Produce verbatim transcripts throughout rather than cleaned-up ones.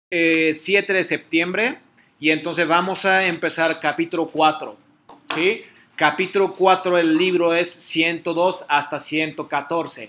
eh, siete de septiembre y entonces vamos a empezar capítulo cuatro, ¿sí? Capítulo cuatro del libro es ciento dos hasta ciento catorce.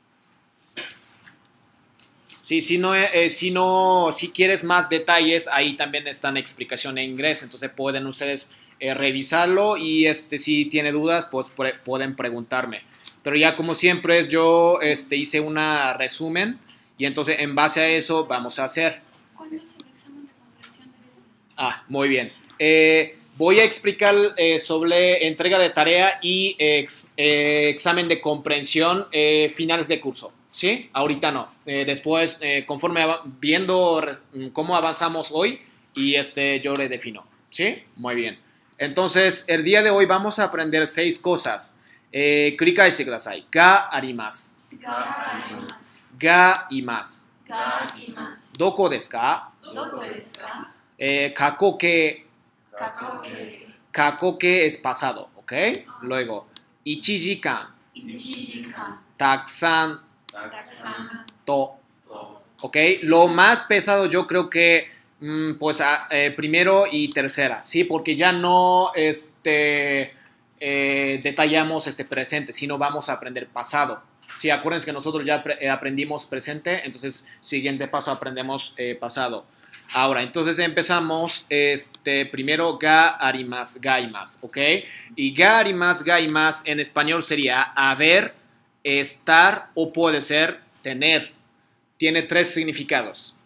Sí, si no, eh, si no, si quieres más detalles, ahí también está en explicación en inglés, entonces pueden ustedes eh, revisarlo y este, si tiene dudas, pues pre pueden preguntarme. Pero ya como siempre es, yo este, hice un resumen y entonces en base a eso vamos a hacer. ¿Cuándo es el examen de comprensión de esto? Ah, muy bien. Eh, voy a explicar eh, sobre entrega de tarea y ex, eh, examen de comprensión eh, finales de curso. ¿Sí? Ahorita no. Eh, después, eh, conforme viendo cómo avanzamos hoy, y este, yo le defino. ¿Sí? Muy bien. Entonces, el día de hoy vamos a aprender seis cosas. Eh, 繰り返してください。があります。 があります。 がいます。 がいます。 どこですか？ どこですか？ Eh, 過去形。 過去形。 過去形 es pasado, ¿ok? Luego, いちじかん。 いちじかん。 たくさん。 たくさん。 と. ¿Ok? Lo más pesado yo creo que, mmm, pues, eh, primero y tercera, ¿sí? Porque ya no este, eh, detallamos este presente, sino vamos a aprender pasado. Sí, acuérdense que nosotros ya pre aprendimos presente, entonces, siguiente paso aprendemos eh, pasado. Ahora, entonces empezamos, este, primero, ga arimas, gaimas, ¿ok? Y ga arimas, gaimas en español sería haber, estar o puede ser tener. Tiene tres significados.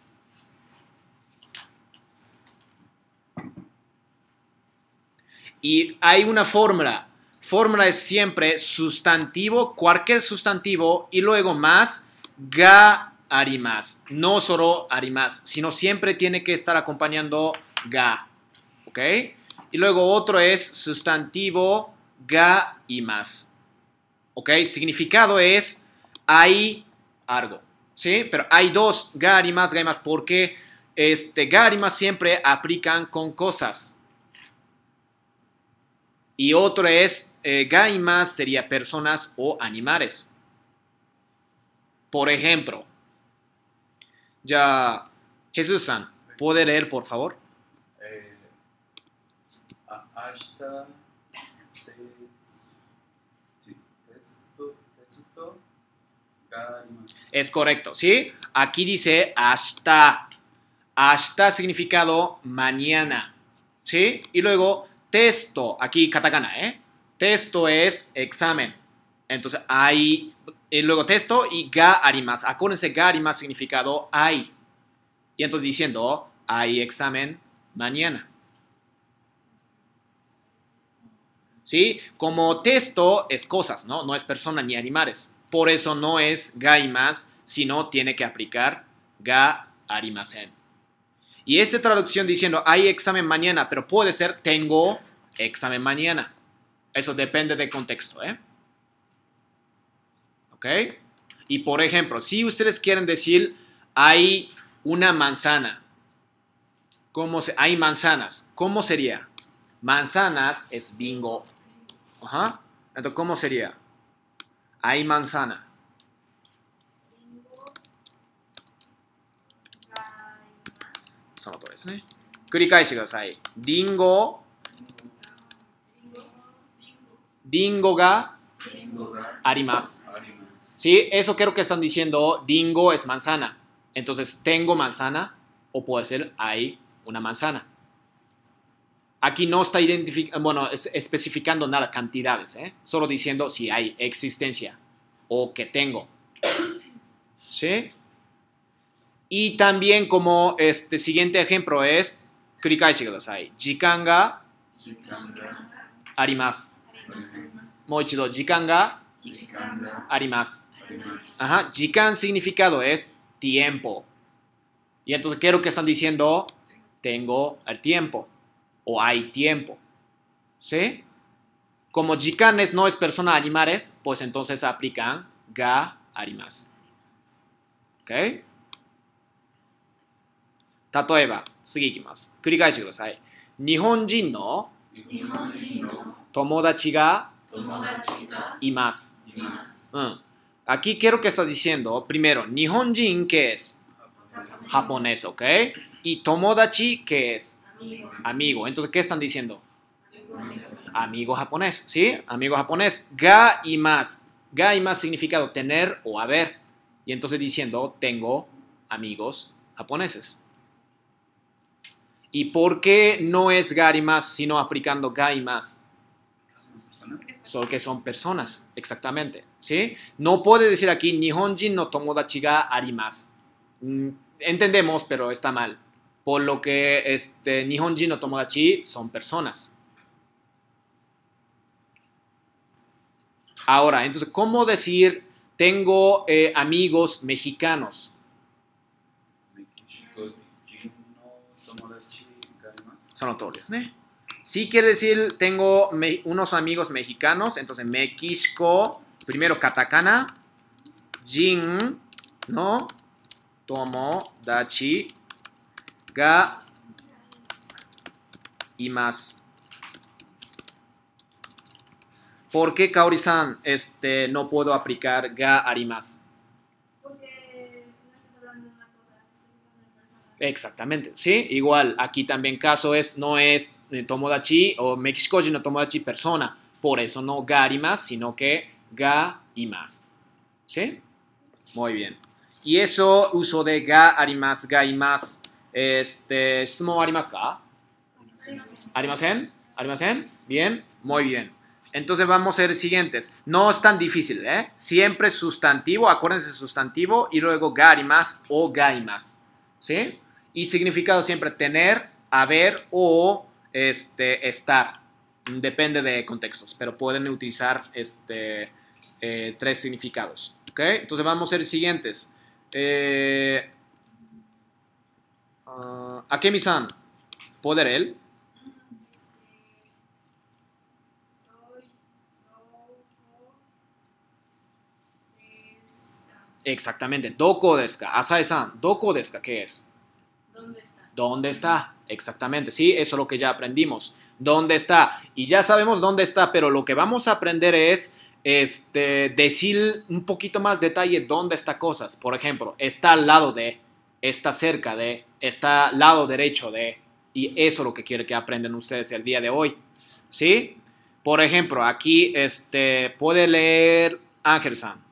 Y hay una fórmula. Fórmula es siempre sustantivo, cualquier sustantivo, y luego más ga arimas. No solo arimas, sino siempre tiene que estar acompañando ga. ¿Ok? Y luego otro es sustantivo ga y más. ¿Ok? Significado es hay algo. ¿Sí? Pero hay dos, ga y más, ga y más, porque este, ga y más siempre aplican con cosas. Y otro es, eh, ga y más sería personas o animales. Por ejemplo, ya, Jesús-san, ¿puede leer, por favor? Eh, a, hasta, tes, sí, testo, testo, ga y más. Es correcto, ¿sí? Aquí dice hasta. Hasta significado mañana, ¿sí? Y luego texto, aquí katakana, ¿eh? Texto es examen. Entonces hay, y luego texto y ga arimasu. Acuérdense, ga arimasu significado hay. Y entonces diciendo, hay examen mañana. ¿Sí? Como texto es cosas, ¿no? No es persona ni animales. Por eso no es ga y más, sino tiene que aplicar ga arimasen. Y esta traducción diciendo hay examen mañana, pero puede ser tengo examen mañana. Eso depende del contexto, ¿eh? ¿Ok? Y por ejemplo, si ustedes quieren decir hay una manzana, ¿cómo se, hay manzanas? ¿Cómo sería? Manzanas es bingo. Ajá. Entonces, ¿cómo sería? Hay manzana. その通りですね。繰り返してください。リンゴ、リンゴがあります。Sí, eso creo que están diciendo, dingo es manzana. Entonces, tengo manzana o puede ser hay una manzana. Aquí no está identificando, bueno, es especificando nada, cantidades, ¿eh? Solo diciendo si hay existencia o que tengo. ¿Sí? Y también como este siguiente ejemplo es, 繰り返してください。時間があります。もう一度、時間があります。Ajá, 時間 significado es tiempo. Y entonces, ¿qué es lo que están diciendo? Tengo el tiempo. O hay tiempo. ¿Sí? Como jikanes no es persona animales, pues entonces aplican ga arimasu. ¿Ok? 例えば、次いきます。繰り返してください。日本人の友達がいます。うん。Aquí quiero que estás diciendo, primero, Nihonjin, ¿qué es? Japonés, ¿ok? Y tomodachi, ¿qué es? Amigo. Amigo. Entonces, ¿qué están diciendo? Amigo. Amigo japonés, ¿sí? Amigo japonés. Ga y más. Ga y más significado tener o haber. Y entonces diciendo, tengo amigos japoneses. ¿Y por qué no es ga y más, sino aplicando ga y más? Solo que son personas, exactamente, ¿sí? No puede decir aquí, Nihonjin no tomodachi ga arimasu. Mm, entendemos, pero está mal. Por lo que este, Nihonjin no tomodachi son personas. Ahora, entonces, ¿cómo decir tengo eh, amigos mexicanos? Son notorios, ¿eh? Si quiere decir tengo me, unos amigos mexicanos, entonces México, primero katakana, jin no tomodachi ga imasu. ¿Por qué, Kaori-san, este, no puedo aplicar ga arimasu? Porque no estás hablando de una cosa, estás hablando de persona. Exactamente, ¿sí? Igual, aquí también caso es, no es eh, tomodachi o Mexikoji no tomodachi persona. Por eso no ga arimasu, sino que ga imasu. ¿Sí? Muy bien. Y eso, uso de ga arimasu, ga imasu. Este, ¿shimon arimasu ka? ¿Arimasen? ¿Arimasen? Bien, muy bien. Entonces vamos a ser siguientes. No es tan difícil, ¿eh? Siempre sustantivo, acuérdense sustantivo y luego ga arimasu o ga imasu. ¿Sí? Y significado siempre tener, haber o este, estar. Depende de contextos, pero pueden utilizar este, eh, tres significados. ¿Ok? Entonces vamos a ser siguientes. Eh, uh, Akemi-san, ¿poder él? Exactamente. Doko desu ka? Asae-san, doko desu ka? ¿Qué es? ¿Dónde está? ¿Dónde está? Exactamente, sí, eso es lo que ya aprendimos. ¿Dónde está? Y ya sabemos dónde está, pero lo que vamos a aprender es este, decir un poquito más detalle dónde está cosas. Por ejemplo, está al lado de, está cerca de, está al lado derecho de. Y eso es lo que quiero que aprendan ustedes el día de hoy. ¿Sí? Por ejemplo, aquí este, puede leer Ángel-san.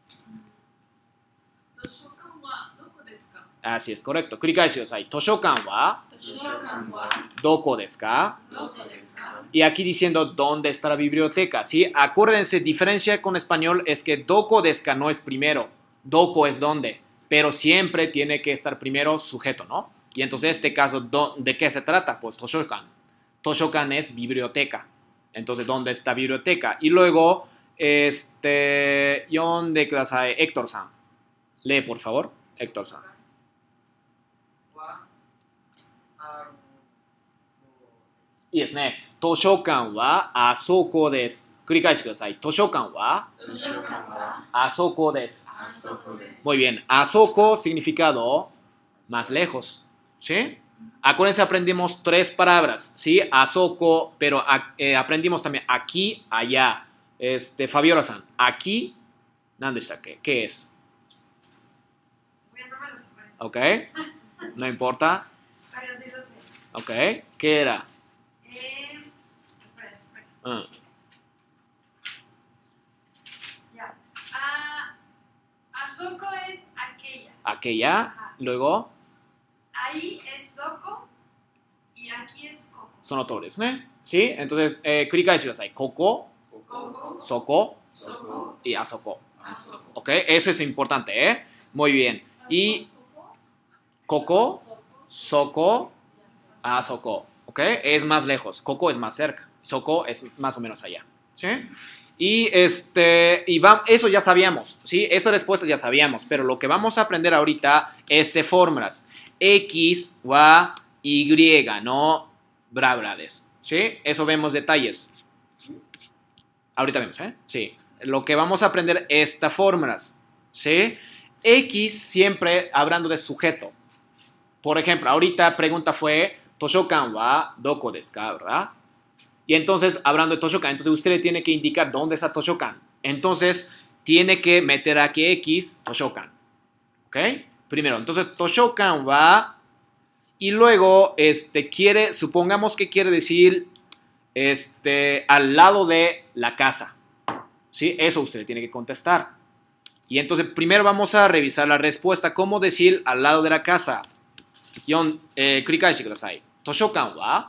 Así es, correcto. 繰り返してください。図書館は どこですか? Y aquí diciendo dónde está la biblioteca, ¿sí? Acuérdense, diferencia con español es que doko desu ka no es primero, doko es dónde, pero siempre tiene que estar primero sujeto, ¿no? Y entonces en este caso, ¿de qué se trata? Pues toshokan. Toshokan es biblioteca. Entonces, ¿dónde está biblioteca? Y luego, este, yonde kudasai, Héctor-san. Lee, por favor, Héctor-san. Y es ne, 図書館はあそこです。繰り返してください。図書館はあそこです。Muy bien. Asoko significado más lejos. ¿Sí? Acuérdense, aprendimos tres palabras. ¿Sí? Asoko, pero eh, aprendimos también aquí, allá. Este, Fabiola-san, aquí, ¿dónde está? ¿Qué? ¿Qué es? Ok. No importa. Pero sí lo sé. Ok. ¿Qué era? Eh, espera, espera. Uh. Ya. Ah, Asoko es aquella. Aquella. Ajá. Luego. Ahí es Soko y aquí es Koko. その通りですね。¿Sí? Entonces, eh, 繰り返してください。ここ、 Koko, そこ Soko, y a そこ。 Asoko. ¿Ok? Eso es importante, ¿eh? Muy bien. Y Koko, ここ、そこ、a そこ。¿Ok? Es más lejos. Koko es más cerca. Soko es más o menos allá. ¿Sí? Y, este, y va, eso ya sabíamos. ¿Sí? Esta respuesta ya sabíamos. Pero lo que vamos a aprender ahorita es de fórmulas. X, wa, Y, no bla bla des. ¿Sí? Eso vemos detalles. Ahorita vemos, ¿eh? Sí. Lo que vamos a aprender es estas fórmulas. ¿Sí? X siempre hablando de sujeto. Por ejemplo, ahorita pregunta fue Toshokan wa doko desu ka, ¿verdad? Y entonces, hablando de Toshokan, entonces usted tiene que indicar dónde está Toshokan. Entonces, tiene que meter aquí X, Toshokan. ¿Ok? Primero, entonces, Toshokan wa Y luego, este, quiere, supongamos que quiere decir, este, al lado de la casa. ¿Sí? Eso usted tiene que contestar. Y entonces, primero vamos a revisar la respuesta. ¿Cómo decir al lado de la casa? Yon, eh, 繰り返してください。図書館は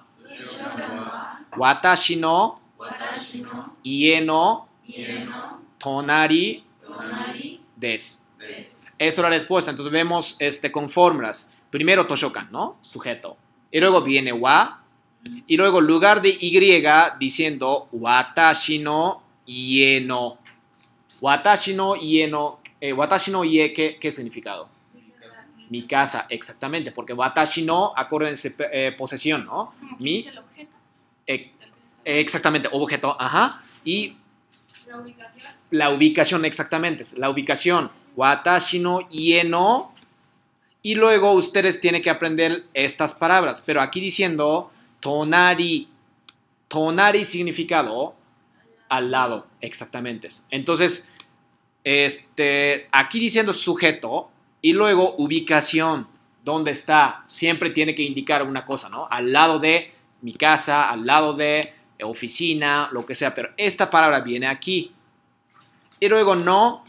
私の家の隣です。Esa es la respuesta. Entonces vemos este, con fórmulas. Primero Toshokan, ¿no? Sujeto. Y luego viene wa. Y luego lugar de y diciendo watashi no ie no. Watashi no ie no. Eh, watashi no ie, ¿qué, ¿qué significado? Mi casa, exactamente. Porque watashi no, acuérdense, eh, posesión, ¿no? Es como que Mi, dice el objeto. eh, del que se está eh, exactamente, objeto, ajá. Y La ubicación. la ubicación, exactamente. La ubicación. Watashi no ie no. Y luego ustedes tienen que aprender estas palabras. Pero aquí diciendo tonari. Tonari significado al lado, exactamente. Entonces, este, aquí diciendo sujeto y luego ubicación. ¿Dónde está? Siempre tiene que indicar una cosa, ¿no? Al lado de mi casa, al lado de oficina, lo que sea. Pero esta palabra viene aquí. Y luego no.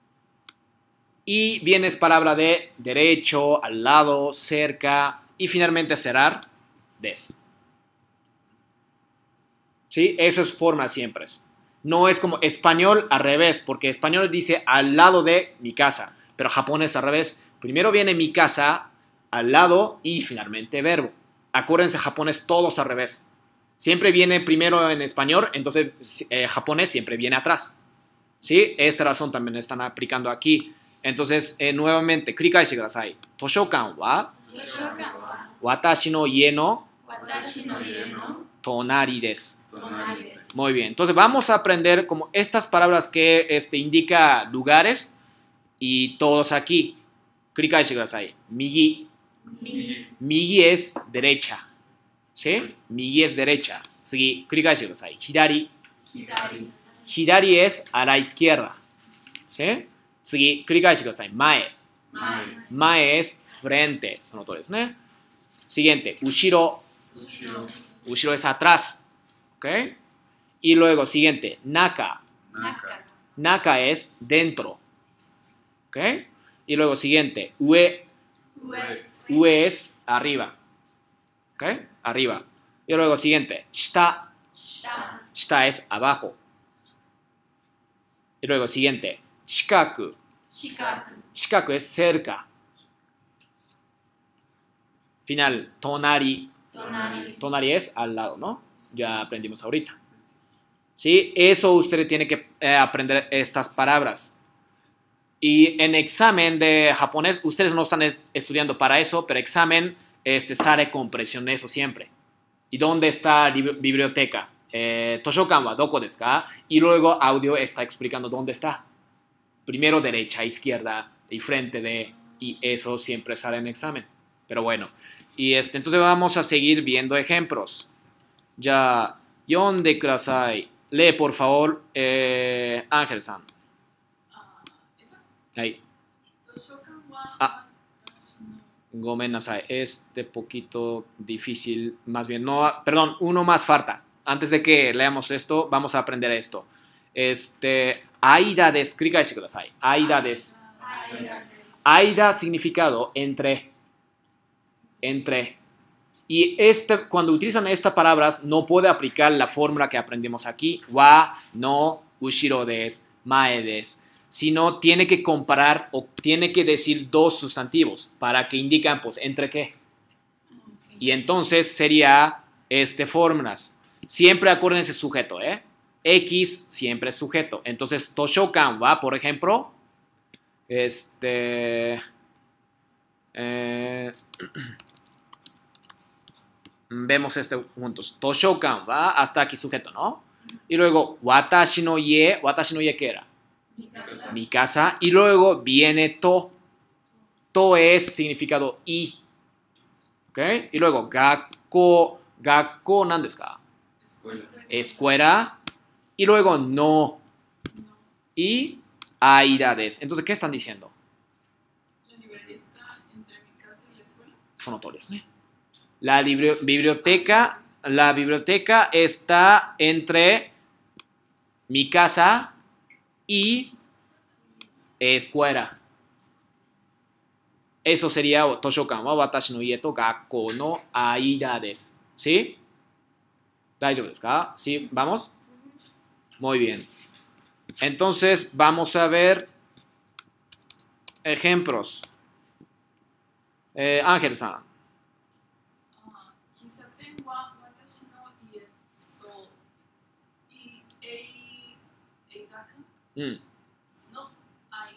Y viene palabra de derecho, al lado, cerca. Y finalmente cerrar, des. ¿Sí? Eso es forma siempre. No es como español al revés, porque español dice al lado de mi casa. Pero japonés al revés. Primero viene mi casa, al lado y finalmente verbo. Acuérdense, japonés todos al revés. Siempre viene primero en español, entonces eh, japonés siempre viene atrás. ¿Sí? Esta razón también están aplicando aquí. Entonces, eh, nuevamente, 繰り返してください。図書館は私の家の隣です。Muy bien. Entonces, vamos a aprender como estas palabras que este, indica lugares y todos aquí. 繰り返してください。右。右 es derecha. ¿Sí? 右 es derecha. 次、繰り返してください。左。左 es a la izquierda. ¿Sí? 次、繰り返してください。前。前 es frente. その通りですね。Siguiente, 後ろ。後ろ es atrás. ¿Ok? Y luego, siguiente, naka. Naka es dentro. ¿Ok? Y luego, siguiente, ue. Ue es arriba. ¿Ok? Arriba. Y luego, siguiente, shita. Shita es abajo. Y luego, siguiente, shikaku. Shikaku es cerca. Final, tonari. Tonari es al lado, ¿no? Ya aprendimos ahorita. ¿Sí? Eso usted tiene que eh, aprender estas palabras. Y en examen de japonés, ustedes no están es, estudiando para eso, pero examen este, sale con presión eso siempre. ¿Y dónde está la biblioteca? Eh, Toshokan wa doko desu ka? Y luego audio está explicando dónde está. Primero derecha, izquierda, y frente de, y eso siempre sale en examen. Pero bueno, y este, entonces vamos a seguir viendo ejemplos. Ya, yonde kudasai. Lee, por favor, eh, Ángel-san. Ahí. Ah, gomen nasai. Este poquito difícil, más bien. No, perdón, uno más falta. Antes de que leamos esto, vamos a aprender esto. Este, aida desu. 繰り返してください。aida desu. Aida significado entre. Entre. Y este, cuando utilizan estas palabras, no puede aplicar la fórmula que aprendimos aquí. Wa, no, ushiro desu, mae desu. Sino tiene que comparar o tiene que decir dos sustantivos para que indican, pues, entre qué. Y entonces sería, este, fórmulas. Siempre acuérdense sujeto, ¿eh? X siempre es sujeto. Entonces, toshokan wa, por ejemplo, este... Eh, vemos este juntos. Toshokan va hasta aquí sujeto, ¿no? Y luego, watashi no ie. Watashi no ie, ¿qué era? Mi casa. Mi casa. Y luego viene to. To es significado y. ¿Ok? Y luego, gakko. Gakko, ¿nan desu ka? Escuela. Escuela. Y luego, no. Y aida desu. Entonces, ¿qué están diciendo? La librería está entre mi casa y la escuela. その通りですね。 La libro- biblioteca, la biblioteca está entre mi casa y escuela. Eso sería 図書館は私の家と学校の間です。¿Sí? 大丈夫ですか? ¿Sí? ¿Vamos? Muy bien. Entonces, vamos a ver ejemplos. Eh, Ángelさん。 あ喫茶店は私の家とい映画館うん。 の間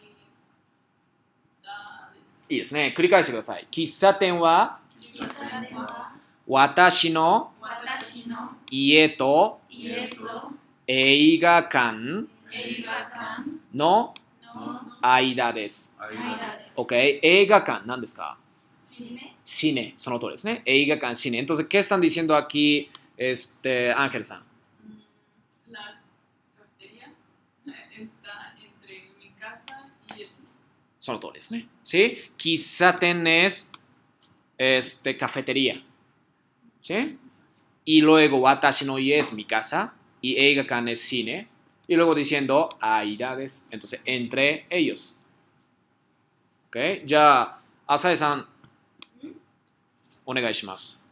です。 いいですね。繰り返してください。喫茶店は喫茶店は私の私の家と家と映画館映画館のの間です。 間間です。 OK。映画館、何ですか? Cine. Cine,その通りですね。映画館, cine. Entonces, ¿qué están diciendo aquí, este, Ángelさん? Mm, La cafetería está entre mi casa y el cine. その通りですね。¿Sí? 喫茶店es este, cafetería. ¿Sí? Y luego, 私の家 es mi casa. Y 映画館 es cine. Y luego diciendo, aida des. Entonces, entre ellos. ¿Ok? じゃあ、浅井さん、お願いします。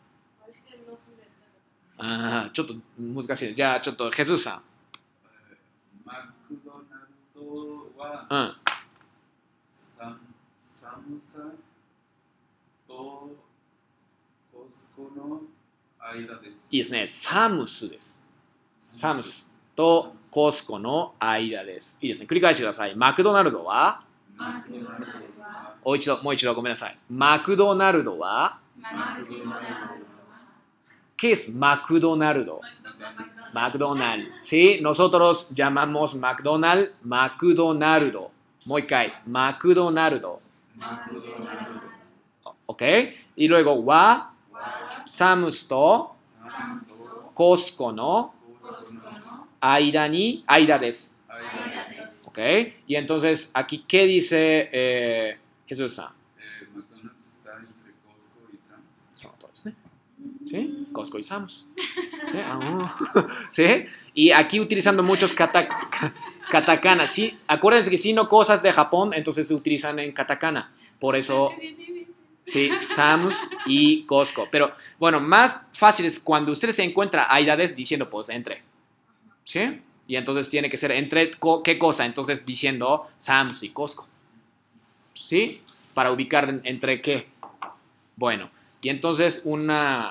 ああ、ちょっと難しいです。じゃあ、ちょっと、ヘズーさん。 マクドナルドはうん。 サ寒さとコスコの間です。 いいですね。サムスです。サムスとコスコの間です。いいですね。繰り返してください。マクドナルドは、 マクドナルドはもう一度、もう一度ごめんなさい。マクドナルドは、 マクドナルドは ¿qué es McDonaldo? McDonald's. Sí, nosotros llamamos McDonald's McDonaldo. Moikai, McDonaldo. マクドナルド ¿Ok? Y luego, wa, は Sam's とサムと Costco のコスコの間に、間です。 間です。 間です。 ¿Ok? Y entonces, aquí, ¿qué dice eh, Jesús San? えーマクドナルド está entre Costco y Sam's. Son todos, ¿sí? ¿Sí? Costco y Sam's. ¿Sí? Ah, ¿sí? Y aquí utilizando muchos kata, katakana, ¿sí? Acuérdense que si no cosas de Japón, entonces se utilizan en katakana. Por eso, sí, Sam's y Costco. Pero, bueno, más fácil es cuando ustedes se encuentran aidades diciendo, pues, entre. ¿Sí? Y entonces tiene que ser entre, ¿qué cosa? Entonces diciendo Sam's y Costco. ¿Sí? Para ubicar en- entre qué. Bueno, y entonces una...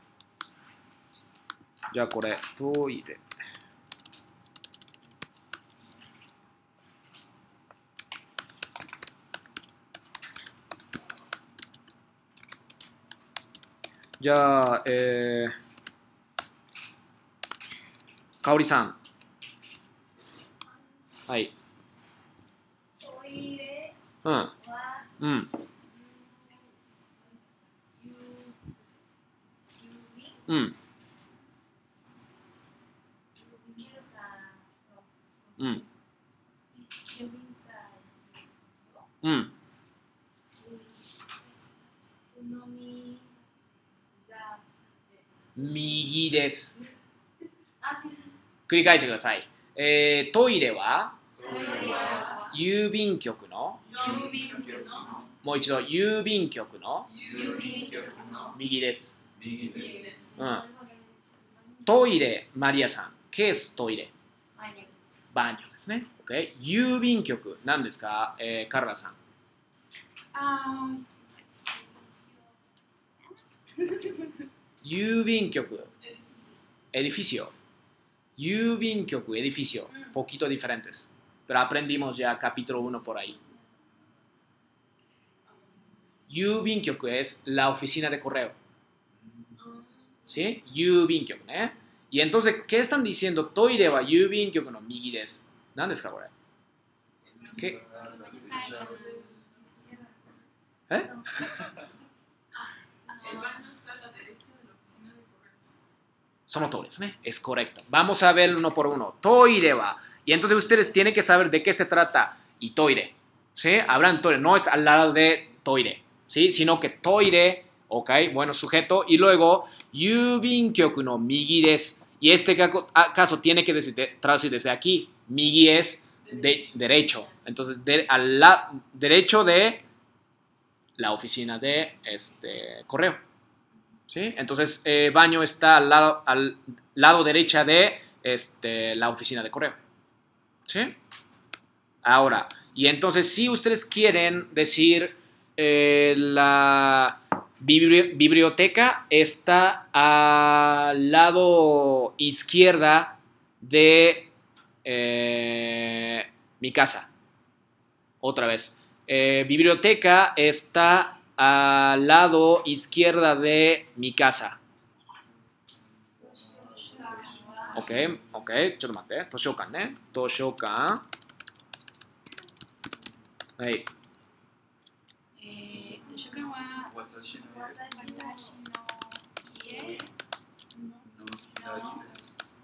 Ya por esto y de... Ya, eh... Kaori-san. はい。 トイレうん。 はうん。 ゆ郵便うん。 ビルかうん。 郵便さうん。 のみざです。 右です。 あ、すいません。 繰り返してください。えー、トイレはトイレは郵便局の、 郵便局のもう一度、郵便局の郵便局の右です。 右で。 右ですす。 うん。トイレ、マリアさん。ケーストイレ。バニョですね。OK。郵便局、何ですか、えー、カルラさん。 あ郵便局、edificio. 郵便局、edificio. Poquito diferentes. Pero aprendimos ya capítulo uno por ahí. 郵便局 es la oficina de correo. ¿Sí? 郵便局ね。Y entonces, ¿qué están diciendo? トイレは郵便局の右です。何ですかこれ? ¿Qué? ¿Eh? El baño está a la derecha de la oficina de correos. その通りですね。Es correcto. Vamos a ver uno por uno. トイレは. Y entonces ustedes tienen que saber de qué se trata. Y toire. ¿Sí? Hablan toire. No es al lado de toire. ¿Sí? Sino que toire Ok, bueno, sujeto. Y luego, yubin-kyoku no migi desu. Y este caso tiene que decir, traducir desde aquí. Migi es de, derecho. Entonces, de, al la, derecho de la oficina de este, correo. ¿Sí? Entonces, eh, baño está al lado, al lado derecha de este, la oficina de correo. ¿Sí? Ahora, y entonces, si ustedes quieren decir eh, la bibli biblioteca está al lado izquierda de eh, mi casa. Otra vez. Eh, biblioteca está al lado izquierda de mi casa. Ok, ok, ちょっと待って。図書館ね。図書館。はい。 えー、図書館は私の私の家の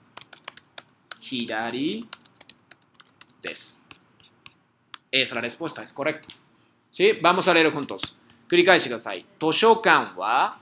左です。Esa es la respuesta, es correcto. ¿Sí? Vamos a leer juntos. 繰り返してください。図書館は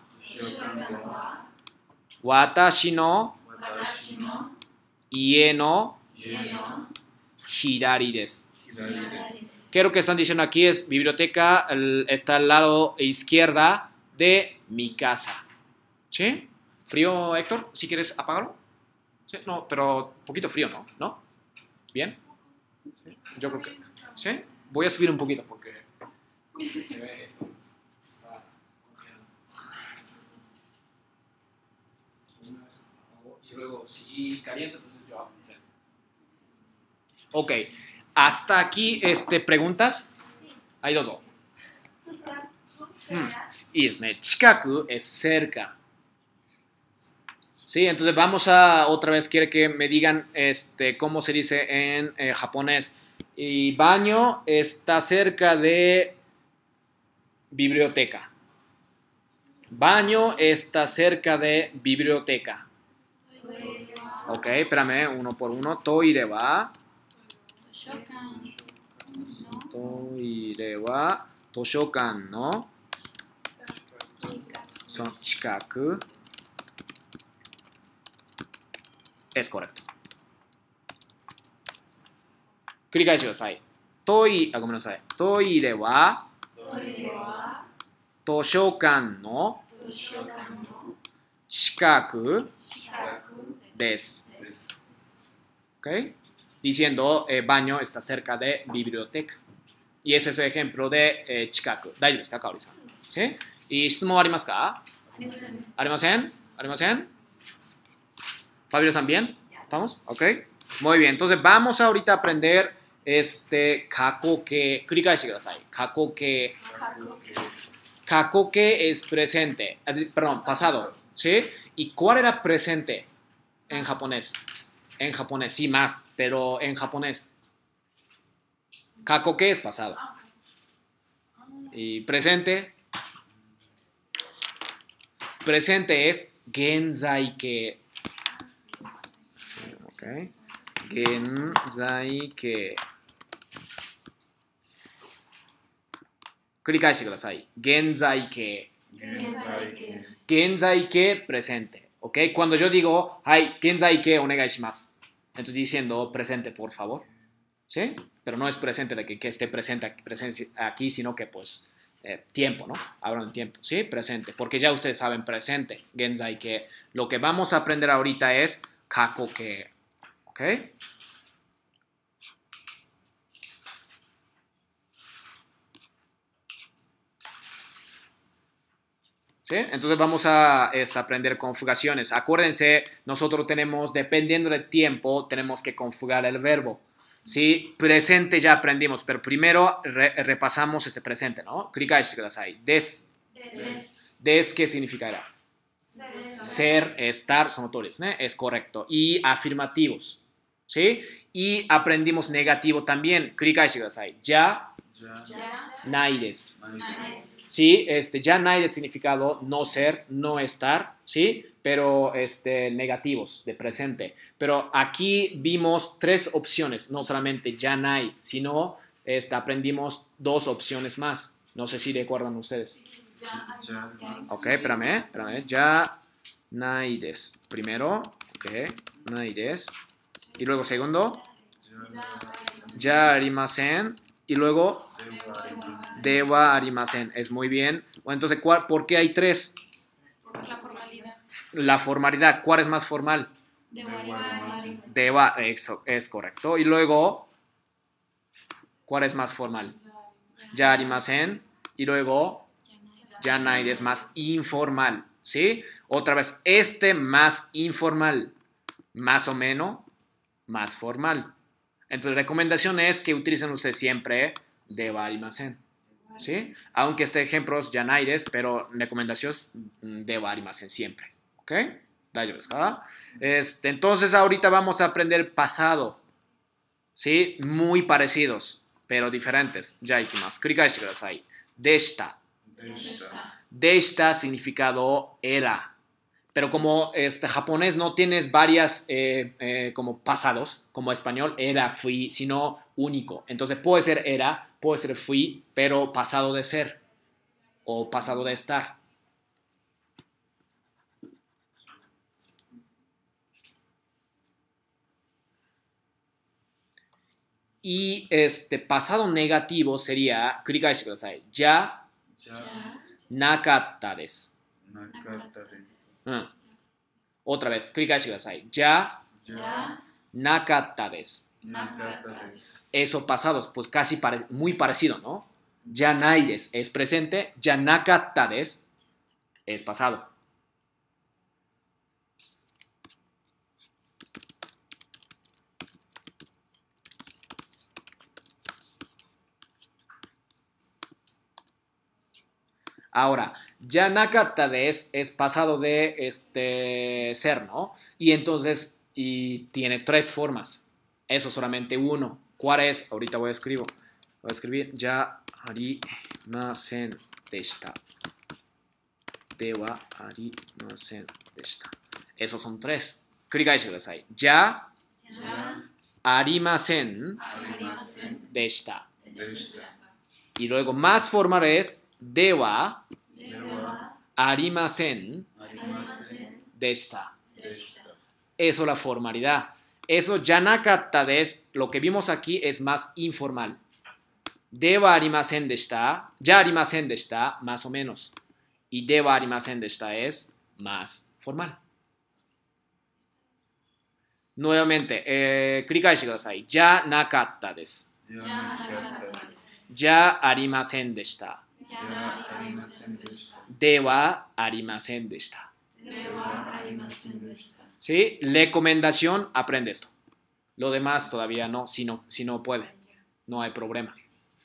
私の私の家の家の左です。 左です。 ¿Qué es lo que están diciendo aquí? Es biblioteca el, está al lado izquierda de mi casa. ¿Sí? ¿Frío, Héctor? Si quieres apagarlo. ¿Sí? No, pero un poquito frío, ¿no? ¿No? ¿Bien? ¿Sí? Yo creo que... ¿Sí? Voy a subir un poquito porque se ve... Está congelado. Y luego, si calienta, entonces yo... Ok. Hasta aquí, este, ¿preguntas? Hay dos. Hmm. Y es, ¿no? Chikaku es cerca. Sí, entonces vamos a, otra vez, quiere que me digan este, cómo se dice en eh, japonés. Y baño está cerca de biblioteca. Baño está cerca de biblioteca. Ok, espérame, uno por uno. Toire wa. 図書館のトイレは図書館のその近く es correcto. 繰り返してください。トイ、あ、ごめんなさい。トイレはトイレは図書館の図書館の近く近くです。 です。 ¿Ok? Diciendo eh, baño está cerca de biblioteca. Y ese es el ejemplo de eh, 近く。大丈夫ですか、かおりさん。¿Sí? ¿Y 質問ありますか？ ありません。 ありません？ありません？Fabio también. ¿Estamos? Ok. Muy bien. Entonces vamos ahorita a aprender este kakoke. 繰り返してください。kakoke. 過去 Kakoke es presente. Perdón, pasado. ¿Sí? ¿Y cuál era presente en japonés? En japonés, sí, más, pero en japonés. Kakoke es pasado. Y presente. Presente es genzaike. Ok. Genzaike. 繰り返してください。現在形。 現在形。 現在形 presente. ¿Ok? Cuando yo digo, ay, 現在形お願いします。Estoy diciendo presente, por favor. ¿Sí? Pero no es presente de que, que esté presente aquí, presente aquí, sino que pues eh, tiempo, ¿no? Hablan de tiempo. ¿Sí? Presente. Porque ya ustedes saben presente. Genzai que. Lo que vamos a aprender ahorita es kako que. ¿Ok? ¿Sí? Entonces vamos a este, aprender conjugaciones. Acuérdense, nosotros tenemos, dependiendo del tiempo, tenemos que conjugar el verbo. ¿Sí? Presente ya aprendimos, pero primero re, repasamos este presente, ¿no? Kurikaeshite kudasai. Des. Des. Des, ¿qué significará? Ser. Ser, estar, son autores, ¿no? Es correcto. Y afirmativos, ¿sí? Y aprendimos negativo también. Kurikaeshite kudasai. Ya, Ya. Ya. nai desu. Nice. Sí, este, ya no hay de significado no ser, no estar, ¿sí? Pero este, negativos de presente. Pero aquí vimos tres opciones, no solamente ya no hay, sino este, aprendimos dos opciones más. No sé si recuerdan ustedes. Ya arimasen. Ok, espérame, espérame. Ya nai desu. Primero, ok, nai desu. Y luego segundo, ya arimasen. Y luego, dewa arimasen. Es muy bien. Bueno, entonces, ¿cuál- ¿por qué hay tres? Por la formalidad. La formalidad, ¿cuál es más formal? De arimasen. Dewa, eso es correcto. Y luego, ¿cuál es más formal? Ya arimasen. Y luego, ya nai es más informal. ¿Sí? Otra vez, este más informal, más o menos, más formal. Entonces, recomendación es que utilicen ustedes siempre dewa arimasen. ¿Sí? Aunque este ejemplo es ya nai desu, pero recomendación es dewa arimasen siempre. ¿Ok? Daijoubu desu ka? Este, entonces, ahorita vamos a aprender pasado. ¿Sí? Muy parecidos, pero diferentes. Ya ikimasu. Kurikaeshite kudasai. Deshita. Deshita significado era. Pero como este japonés no tienes varias eh, eh, como pasados, como español, era, fui, sino único. Entonces puede ser era, puede ser fui, pero pasado de ser o pasado de estar. Y este pasado negativo sería, kurikaeshite kudasai. Ya nakatta desu. Mm. Otra vez, kurikaeshite kudasai. Ya Ya nakatta desu. Eso pasados, pues casi pare muy parecido, ¿no? Ya nai desu es presente, ya nakatta desu es pasado. Ahora, ya nakatta desu es pasado de este ser, ¿no? Y entonces, y tiene tres formas. Eso solamente uno. ¿Cuál es? Ahorita voy a escribir. Voy a escribir ya arimasen deshita. Dewa arimasen deshita. Esos son tres. Kurikaeshite kudasai. Ya Ya arimasen arimasen. deshita. Y luego más formal es dewa Dewa arimasen arimasen. deshita. Deshita. Eso es la formalidad. Eso ya nakatta desu, lo que vimos aquí es más informal. Dewa arimasen deshita, ya arimasen deshita, más o menos. Y dewa arimasen deshita es más formal. Nuevamente, eh, kurikaeshite kudasai. Ya nakatta desu. Ya nakatta desu. Ya arimasen deshita. Ya arimasen deshita. Dewa arimasen deshita. Dewa arimasen deshita. ¿Sí? Recomendación, aprende esto. Lo demás todavía no, si no, si no puede. No hay problema.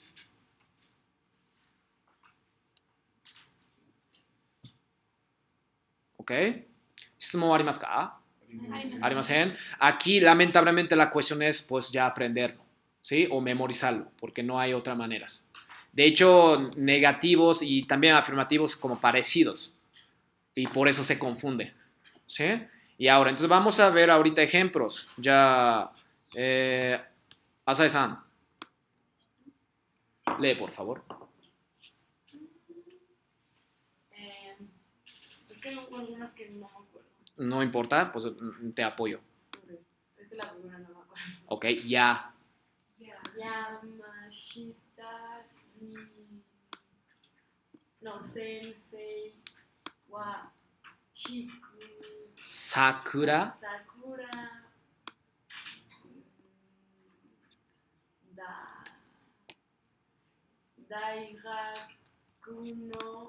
¿Ok? ¿質問ありますか? Arimasen. Aquí, lamentablemente, la cuestión es, pues, ya aprenderlo, ¿sí? O memorizarlo, porque no hay otras maneras. De hecho, negativos y también afirmativos como parecidos. Y por eso se confunde, ¿sí? Y ahora, entonces vamos a ver ahorita ejemplos. Ya, eh, Asae-san, lee, por favor. Eh, es que hubo algunas que no me acuerdo. No importa, pues te apoyo. Ok, esta es la primera, no me acuerdo. Ok, ya. Yamashita ni... No, sensei wa chiku... Sakura. Sakura... Da... Daigaku no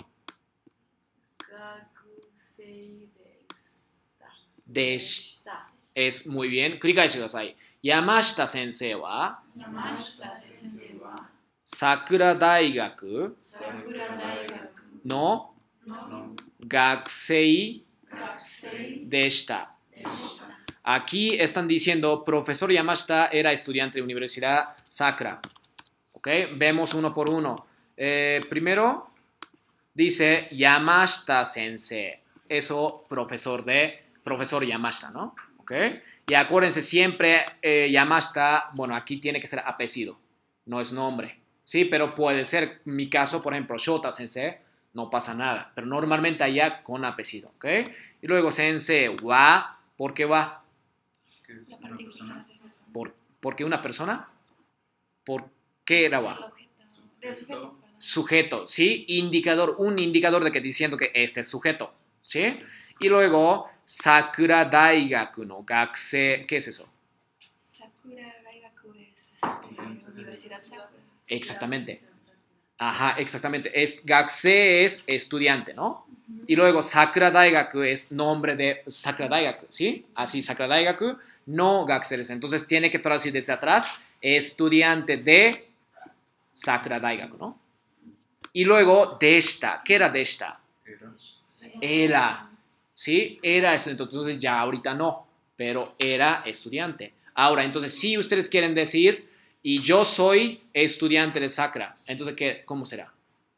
gakusei deshita. Deshita. Es muy bien. Kurikaeshite kudasai. Yamashita sensei wa Yamashita sensei wa Sakura Daigaku Sakura Daigaku no no gakusei gakusei deshita. deshita. Aquí están diciendo, profesor Yamashita era estudiante de Universidad Sakura. ¿Ok? Vemos uno por uno. Eh, primero, dice Yamashita Sensei. Eso, profesor de, profesor Yamashita, ¿no? ¿Ok? Y acuérdense siempre, eh, Yamashita, bueno, aquí tiene que ser apellido, no es nombre. Sí, pero puede ser, en mi caso, por ejemplo, Shota Sensei, no pasa nada. Pero normalmente allá con apellido, ¿ok? Y luego sensei wa, ¿por qué wa? Que es La una parte persona. ¿Por, ¿por qué una persona? ¿Por qué era del wa? objeto. Del sujeto, perdón. Sujeto, ¿sí? Indicador, un indicador de que diciendo que este es sujeto, ¿sí? Y luego, Sakura Daigaku no Gakusei, ¿qué es eso? Sakura Daigaku es este, Universidad Sakura. Exactamente. Ajá, exactamente. Es, Gakusei es estudiante, ¿no? Y luego Sakura Daigaku es nombre de Sakura Daigaku, ¿sí? Así Sakura Daigaku, no Gakusei desu. Entonces tiene que traducir desde atrás, estudiante de Sakura Daigaku, ¿no? Y luego deshita. ¿Qué era deshita? Era. Era, ¿sí? Era estudiante. Entonces ya ahorita no, pero era estudiante. Ahora, entonces, si ustedes quieren decir, y yo soy estudiante de Sakura, entonces, ¿qué, ¿cómo será?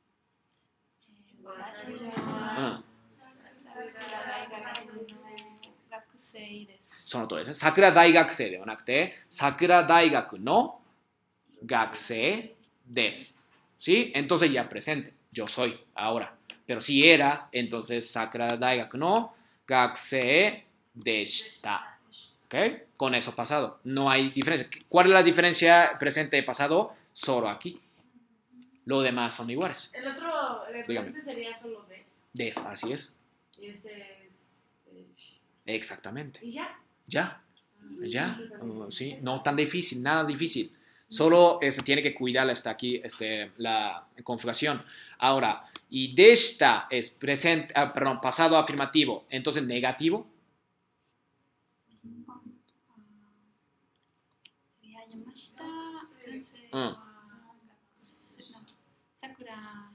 Ah, Sakura Daigaku no Gakusei desu. その通りですね。桜大学生ではなくて、桜大学の学生です。¿Sí? Entonces ya presente. Yo soy ahora. Pero si era, entonces Sakura Daigaku no gakusei deshita. ¿Ok? Con eso pasado. No hay diferencia. ¿Cuál es la diferencia presente y pasado? Solo aquí. Lo demás son iguales. El otro, el Dígame. presente sería solo des. Des, así es. Y ese es. eh, shi. Exactamente. ¿Y ya? Ya. Ya. Uh, sí. No tan difícil, nada difícil. Solo eh, se tiene que cuidar hasta aquí este, la configuración. Ahora, y deshita es presente, ah, perdón, pasado afirmativo. Entonces, negativo. Sería Yamashita Sensei. Mm. No, Sakura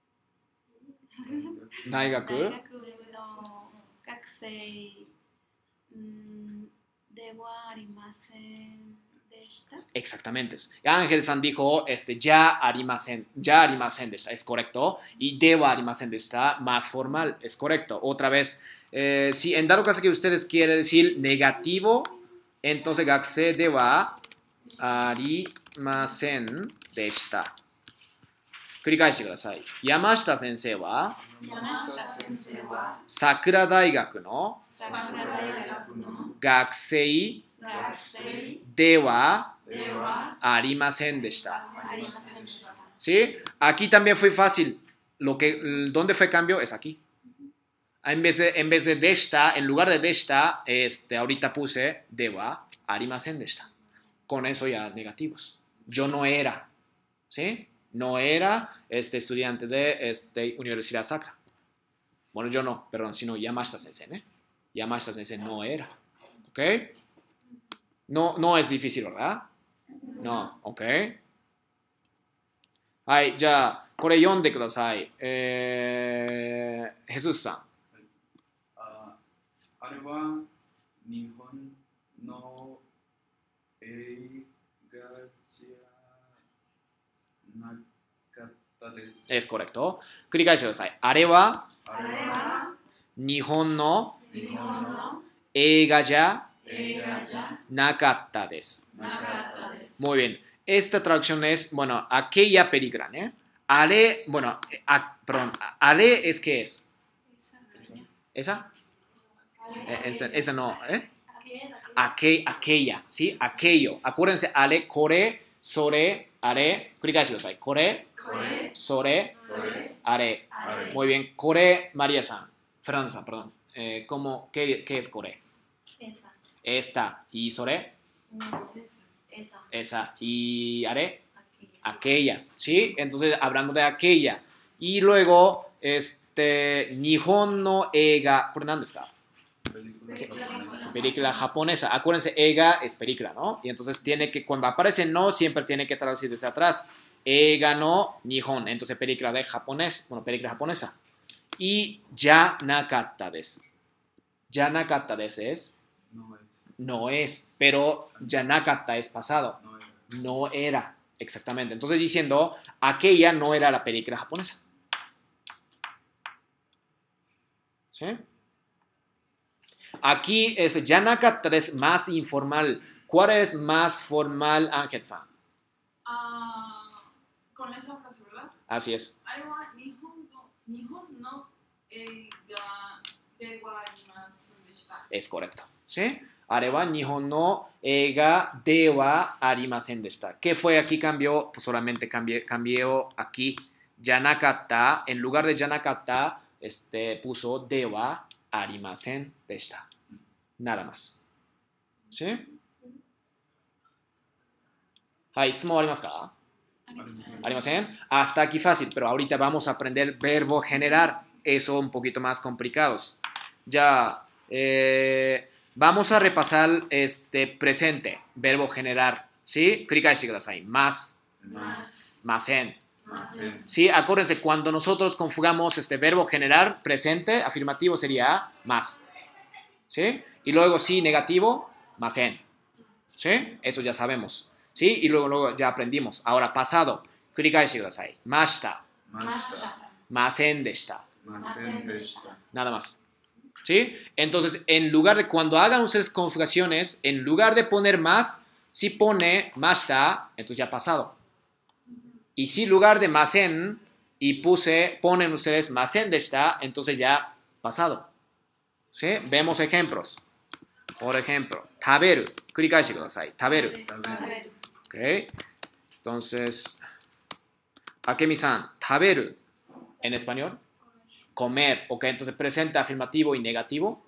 Daigaku. Daigaku no Gakusei mm, de wa arimasen deshita. Exactamente. Ángel San dijo, este, ya arimasen, ya arimasen deshita, es correcto. Y dewa arimasen deshita, más formal, es correcto. Otra vez, eh, si en dado caso que ustedes quieren decir negativo, entonces gakusei dewa arimasen deshita. 繰り返してください。山下先生は Yamashita Sensei wa 桜大学の Sakura Daigaku no 学生 Gakusei では de wa ありませんでした。 arimasen deshita. ¿Sí? Aquí también fue fácil. Lo que, ¿dónde fue cambio? Es aquí. En vez de, en vez de deshita, en lugar de deshita, este, ahorita puse dewa arimasen deshita. Con eso ya negativos. Yo no era. ¿Sí? No era este estudiante de este, Universidad Sakura. Bueno, yo no, perdón, sino Yamashita Sensei, ¿eh? Yamashita Sensei no era. ¿Ok? No, no es difícil, ¿verdad? No, ¿ok? はい、じゃあ、これ読んでください。えー、ヘススさああれは日本の映画じゃなかったです。 ん。es correcto. 繰り返してください。あれはあれは日本の日本の映画じゃ映画じゃなかったです。 なかったです。 Muy bien. Esta traducción es, bueno, aquella película, ¿eh? Ale, bueno, a, perdón, ale es ¿qué es? ¿Esa? Eh, esa, esa no, ¿eh? Aquel, aquella, ¿sí? Aquello. Acuérdense, ale, kore, sore, are. 繰り返してください。kore, これ sore, それ are. あれ Muy bien. Kore, María San. Fernanda San, perdón. Eh, ¿cómo, qué, ¿Qué es kore? Esa. Esta. ¿Y sore? No, esa. Esa. ¿Y are? Aquella. Aquella, ¿sí? Entonces, hablando de aquella. Y luego, este, Nihon no eiga. ¿Por dónde está? película japonesa. Película japonesa. Acuérdense, eiga es película, ¿no? Y entonces tiene que, cuando aparece no, siempre tiene que traducir desde atrás. Eiga no Nihon. Entonces, película de japonés. Bueno, película japonesa. Y ya nakatta desu. Ya nakatta desu es No es. no es, pero ya nakatta es pasado. No era. No era, exactamente. Entonces diciendo, aquella no era la película japonesa. ¿Sí? Aquí es Yanakata es más informal. ¿Cuál es más formal, Ángel-san? Ah, con esa frase, ¿verdad? Así es. あれは日本の Nihon no eiga de wa arimasen deshita. Es correcto. ¿Sí? Areba Nihon no eiga de wa arimasen deshita. ¿Qué fue aquí? Cambió, pues solamente cambié, cambió aquí. Yanakata, en lugar de yanakata, este, puso de wa arimasen deshita. Nada más. ¿Sí? Hay, ¿質問ありますか? ありません。 ¿Arimasen? Hasta aquí fácil, pero ahorita vamos a aprender verbo generar. Eso un poquito más complicados. Ya, eh, vamos a repasar este presente, verbo generar. ¿Sí? 繰り返してください. Más, ます。 masen. ません。 ¿Sí? Acuérdense, cuando nosotros conjugamos este verbo generar, presente, afirmativo sería más. ¿Sí? Y luego sí, negativo, masen. ¿Sí? Eso ya sabemos. ¿Sí? Y luego, luego ya aprendimos. Ahora, pasado. 繰り返してください. Mashita, ました。 masen deshita. ませんでした。 Nada más. ¿Sí? Entonces, en lugar de cuando hagan ustedes conjugaciones, en lugar de poner más, si pone mashita, entonces ya pasado. Y si en lugar de masen y puse, ponen ustedes masen deshita, entonces ya pasado. ¿Sí? Vemos ejemplos. Por ejemplo, taberu. 繰り返してください. Taberu. 食べる。 ¿Ok? Entonces, Akemi-san, taberu. ¿En español? Comer. ¿Ok? Entonces, presente afirmativo y negativo.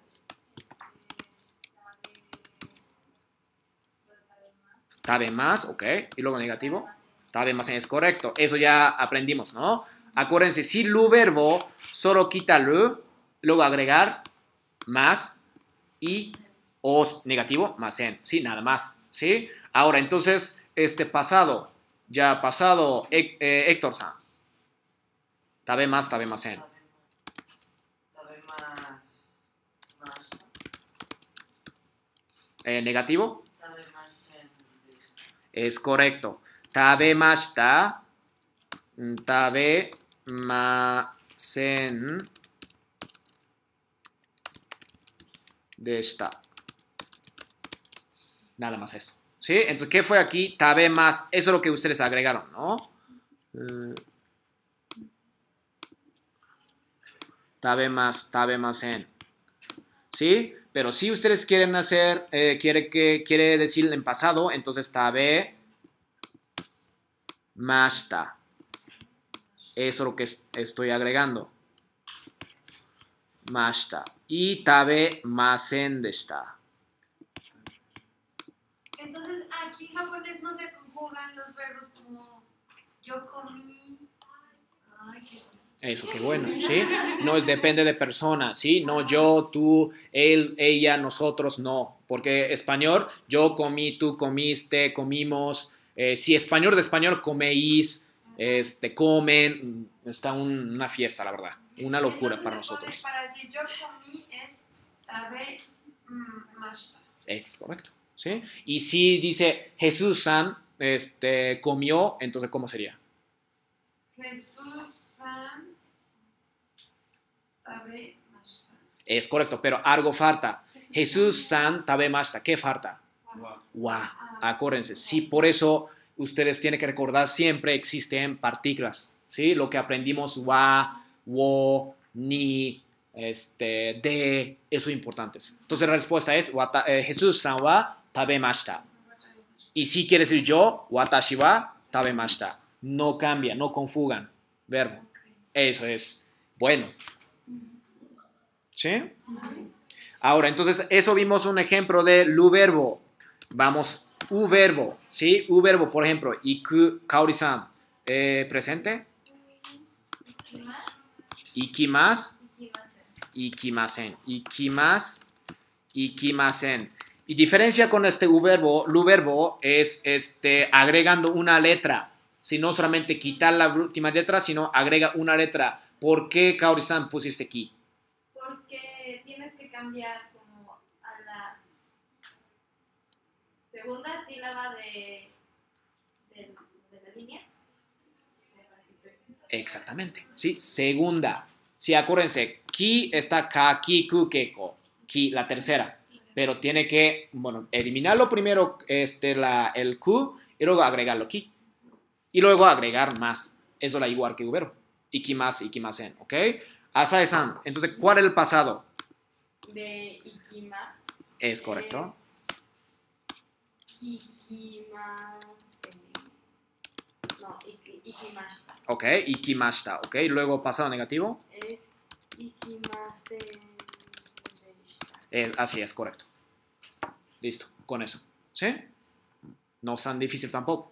Tabe más. ¿Ok? Y luego negativo. Tabe más es correcto. Eso ya aprendimos, ¿no? Acuérdense, si lu verbo solo quita lu, luego agregar más y os negativo más en. Sí, nada más. ¿Sí? Ahora, entonces, este pasado, ya pasado, eh, eh, Héctor-san. Tabe más, tabe más en. 食べまました Eh, negativo 食べませんでした es correcto. Tabemashita, tabemasen deshita. Nada más esto. ¿Sí? Entonces, ¿qué fue aquí? Tabe más. Eso es lo que ustedes agregaron, ¿no? Eh, tabe más, tabe más en. ¿Sí? Pero si ustedes quieren hacer, eh, quiere, que, quiere decir en pasado, entonces tabe mashita. Eso es lo que es- estoy agregando. Mashita. Y tabe masen deshita. Entonces, aquí en japonés no se conjugan los verbos como yo comí. Ay, qué bonito. Eso, qué bueno, ¿sí? No es depende de persona, ¿sí? No yo, tú, él, ella, nosotros, no. Porque español, yo comí, tú comiste, comimos. Eh, si español de español, coméis, este, comen. Está un- una fiesta, la verdad. Una locura Entonces para se pone- nosotros. para decir yo comí es tabe mm, mashita. Es correcto, ¿sí? Y si dice Jesús-san, este, comió, entonces, ¿cómo sería? Jesús-san tabe mashita. Es correcto, pero algo falta. Jesús-san tabemashita. ¿Qué falta? わ。 Wa. Acuérdense, sí, por eso ustedes tienen que recordar siempre existen partículas, ¿sí? Lo que aprendimos, wa, wo, ni, este, de, eso es importante. Entonces la respuesta es, wata, eh, Jesús-san wa tabemashita. Y si quiere decir yo, watashi wa tabemashita. No cambia, no conjugan verbo. Eso es bueno. ¿Sí? Ahora, entonces, eso vimos un ejemplo de lu verbo. Vamos, u verbo, ¿sí? U verbo, por ejemplo, iku, Kaori-san, eh, presente. Ikimasu, ikimasen, ikimasu, ikimasen. Y diferencia con este u verbo, lu verbo es este, agregando una letra. Si no solamente quitar la última letra, sino agrega una letra. ¿Por qué, Kaori-san, pusiste aquí? Porque tienes que cambiar como a la segunda sílaba de, de, de la línea. Exactamente, ¿sí? Segunda. Sí, acuérdense, ki está ka, ki, ku, keko. Ki, la tercera. Pero tiene que, bueno, eliminarlo primero, este, la, el ku, y luego agregarlo ki. Y luego agregar más. Eso es la igual que u verbo. Ikimasu, ikimasen, ¿ok? Asae-san, entonces, ¿cuál es el pasado? De ikimasu. Es correcto. Es ikimasen. No, iki, ikimashita. Ok, ikimashita, ok. Luego, pasado negativo. Es ikimasen deshita. Eh, así es, correcto. Listo, con eso. ¿Sí? No es tan difícil tampoco.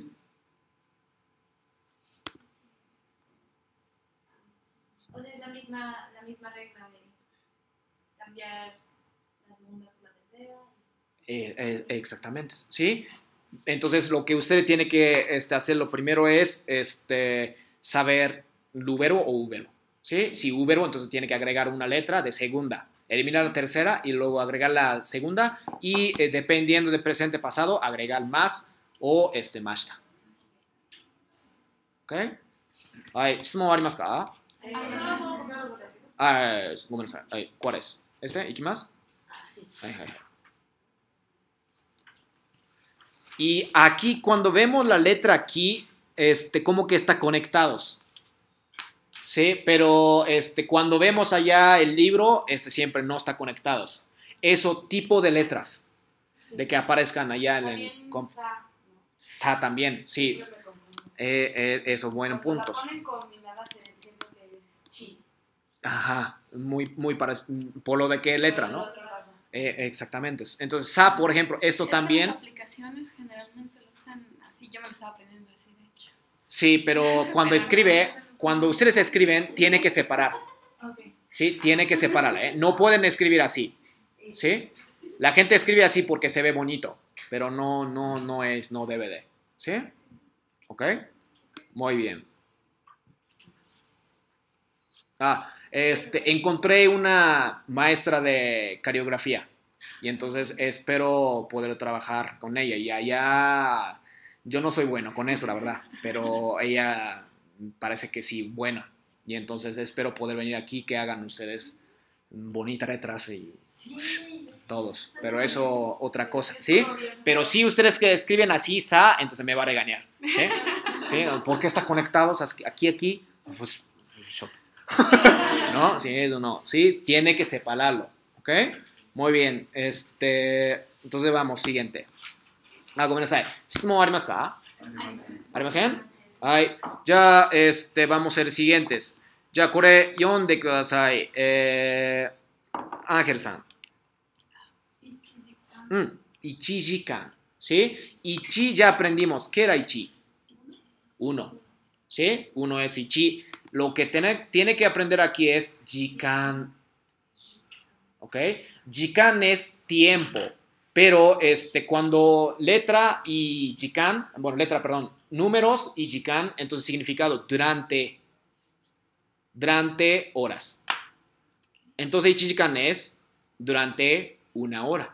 O sea, es la misma, la misma regla de cambiar la segunda por la tercera. Eh, eh, exactamente, ¿sí? Entonces, lo que usted tiene que este, hacer lo primero es este, saber lubero o ubero, ¿sí? Si ubero, entonces tiene que agregar una letra de segunda, eliminar la tercera y luego agregar la segunda y eh, dependiendo del presente pasado, agregar más o este, mashita. ¿Ok? Ay, ¿質問ありますか? え Ah, ー ¿eso lo puedo comprar algo rápido? Ah,ごめんなさい。はい、¿cuál es? ¿Este? ¿Ikimasu? あ、sí. Ay, ay. Y aquí, cuando vemos la letra aquí, este, como que está conectados. Sí, pero este, cuando vemos allá el libro, este siempre no está conectados. Eso tipo de letras, Sí. de que aparezcan allá en el... También com- sa, ¿no? Sa también, sí. Yo me confundo. Eh, eh, eso, buenos Cuando puntos. la ponen combinadas se siento que es chi. Ajá, muy, muy parecido. Por lo de qué letra, Por el ¿no? otro lado. Eh, exactamente. Entonces, sa, por ejemplo, esto Es que también... las aplicaciones generalmente lo usan así. Yo me lo estaba aprendiendo así, de hecho. Sí, pero cuando Pero escribe, no. cuando ustedes escriben, tiene que separar. Ok. ¿Sí? Tiene que separarla, ¿eh? No pueden escribir así. ¿Sí? La gente escribe así porque se ve bonito, pero no, no, no es, no debe de. ¿Sí? ¿Ok? Muy bien. Ah, este, encontré una maestra de coreografía y entonces espero poder trabajar con ella y allá yo no soy bueno con eso, la verdad, pero ella parece que sí, buena y entonces espero poder venir aquí que hagan ustedes bonita letras y todos, pero eso otra cosa, ¿sí? Pero si ustedes que escriben así, sa, entonces me va a regañar, ¿sí? ¿Sí? ¿Por qué está conectado? O sea, aquí, aquí, pues, yo- ¿no? Sí, eso no, sí, tiene que separarlo, ¿ok? Muy bien, este, entonces vamos, siguiente. Ah, ごめんなさい。質問ありますか? ありません? はい。じゃあ、este, vamos a ser siguientes. じゃあ、これ読んでください。えー、アンヘルさん。 いちじかん。 うん。いちじかん。¿Sí? Ichi ya aprendimos. ¿Qué era ichi? Uno. ¿Sí? Uno es ichi. Lo que tiene, tiene que aprender aquí es jikan. ¿Ok? Jikan es tiempo. Pero este, cuando letra y jikan, bueno, letra, perdón, números y jikan, entonces significado durante, durante horas. Entonces ichi jikan es durante una hora.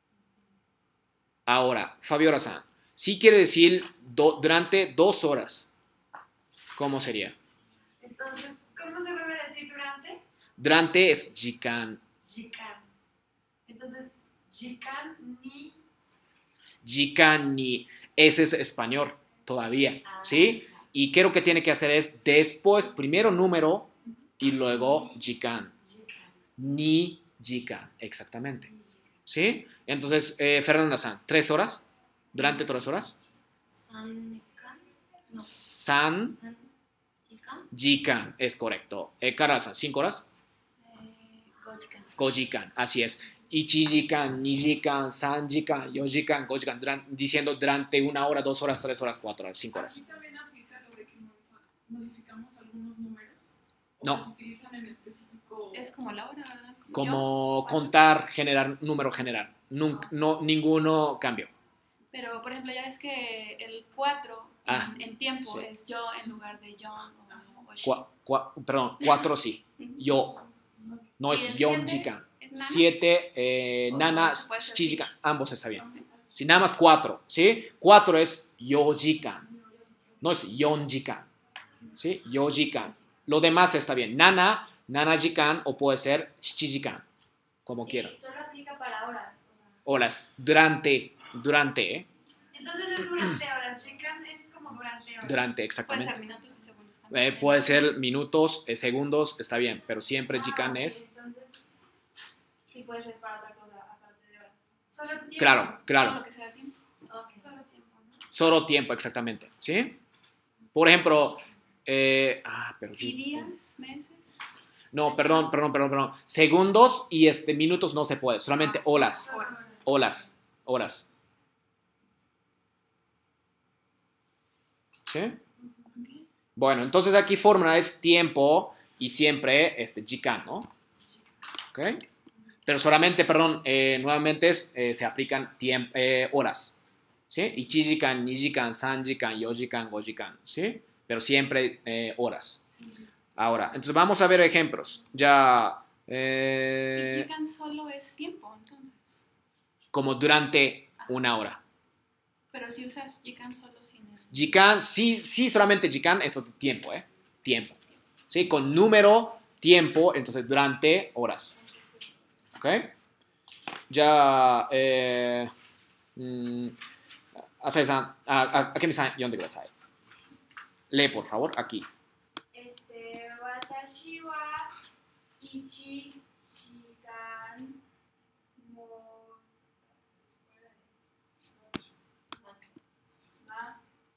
Ahora, Fabiola-san, si quiere decir do, durante dos horas, ¿cómo sería? Entonces, ¿cómo se debe decir durante? Durante es jikan. Jikan. Entonces, jikan ni. Jikan ni. Ese es español todavía, Ah. ¿sí? Y creo que tiene que hacer es después, primero número y luego jikan. Jikan. Ni jikan, exactamente. ¿Sí? Entonces, eh, Fernanda-san, ¿tres horas? ¿Durante tres horas? Sankan. No. San Chikan. jikan, es correcto. Eh, Kara-san, ¿cinco horas? Eh, Gojikan. Gojikan, así es. Ichi jikan, ni jikan, san jikan, yo jikan, gojikan, duran- diciendo durante una hora, dos horas, tres horas, cuatro horas, cinco horas. Aquí también aplica lo de que modifa- modificamos algunos números. O No. que se utilizan en específico. Es como la hora, ¿verdad? Como Yo, contar, generar, número general. Nunca, no, ninguno cambio. Pero, por ejemplo, ya ves que el cuatro Ah, en, en tiempo sí. es yo en lugar de John o, o she. Cua- cua- perdón, cuatro sí. Ujú. Yo. No ¿Y es el yon siete? jikan. ¿Es nana? Siete, eh, O nana, puede ser shi sí. jikan. Ambos está bien. Ok. Si nada más cuatro, ¿sí? Cuatro es yo jikan. No es yon jikan. ¿Sí? Yo jikan. Lo demás está bien. Nana, nana jikan o puede ser shi jikan. Como quieran. Y solo aplica para horas. O sea. Horas. Durante. Durante, ¿eh? Entonces es durante horas. Jikan es como durante horas. Durante, Puede exactamente. ser minutos y segundos también. Eh, puede ser minutos, eh, segundos, está bien, pero siempre Ah, jikan ok, es... Entonces, sí puede ser para otra cosa aparte de horas. Solo tiempo. Claro, Todo claro. lo que sea tiempo. Ok. Solo tiempo, ¿no? Solo tiempo, exactamente. ¿Sí? Por ejemplo... eh, ah, pero... ¿Y días, meses? No, perdón, perdón, perdón, perdón. Segundos y este, minutos no se puede, solamente horas. Horas. Horas, horas. ¿Sí? Bueno, entonces aquí fórmula es tiempo y siempre este, jikan, ¿no? ¿Ok? Pero solamente, perdón, eh, nuevamente es, eh, se aplican tiemp- eh, horas. ¿Sí? ichi jikan, ni jikan, san jikan, yo jikan, go jikan. ¿Sí? Pero siempre eh, horas. Ahora, entonces vamos a ver ejemplos. Ya, eh, Y jikan solo es tiempo, entonces. como durante una hora. Pero si usas jikan solo sin el... Jikan, sí, sí, solamente jikan es tiempo, ¿eh? Tiempo. ¿Sí? Con número, tiempo, entonces durante horas. ¿Ok? Ya, eh, mm, Asai-san, a, a, Akemi-san, yonde kudasai. Lee, por favor, aquí. Este, watashi wa ichi shikan mo... Ma...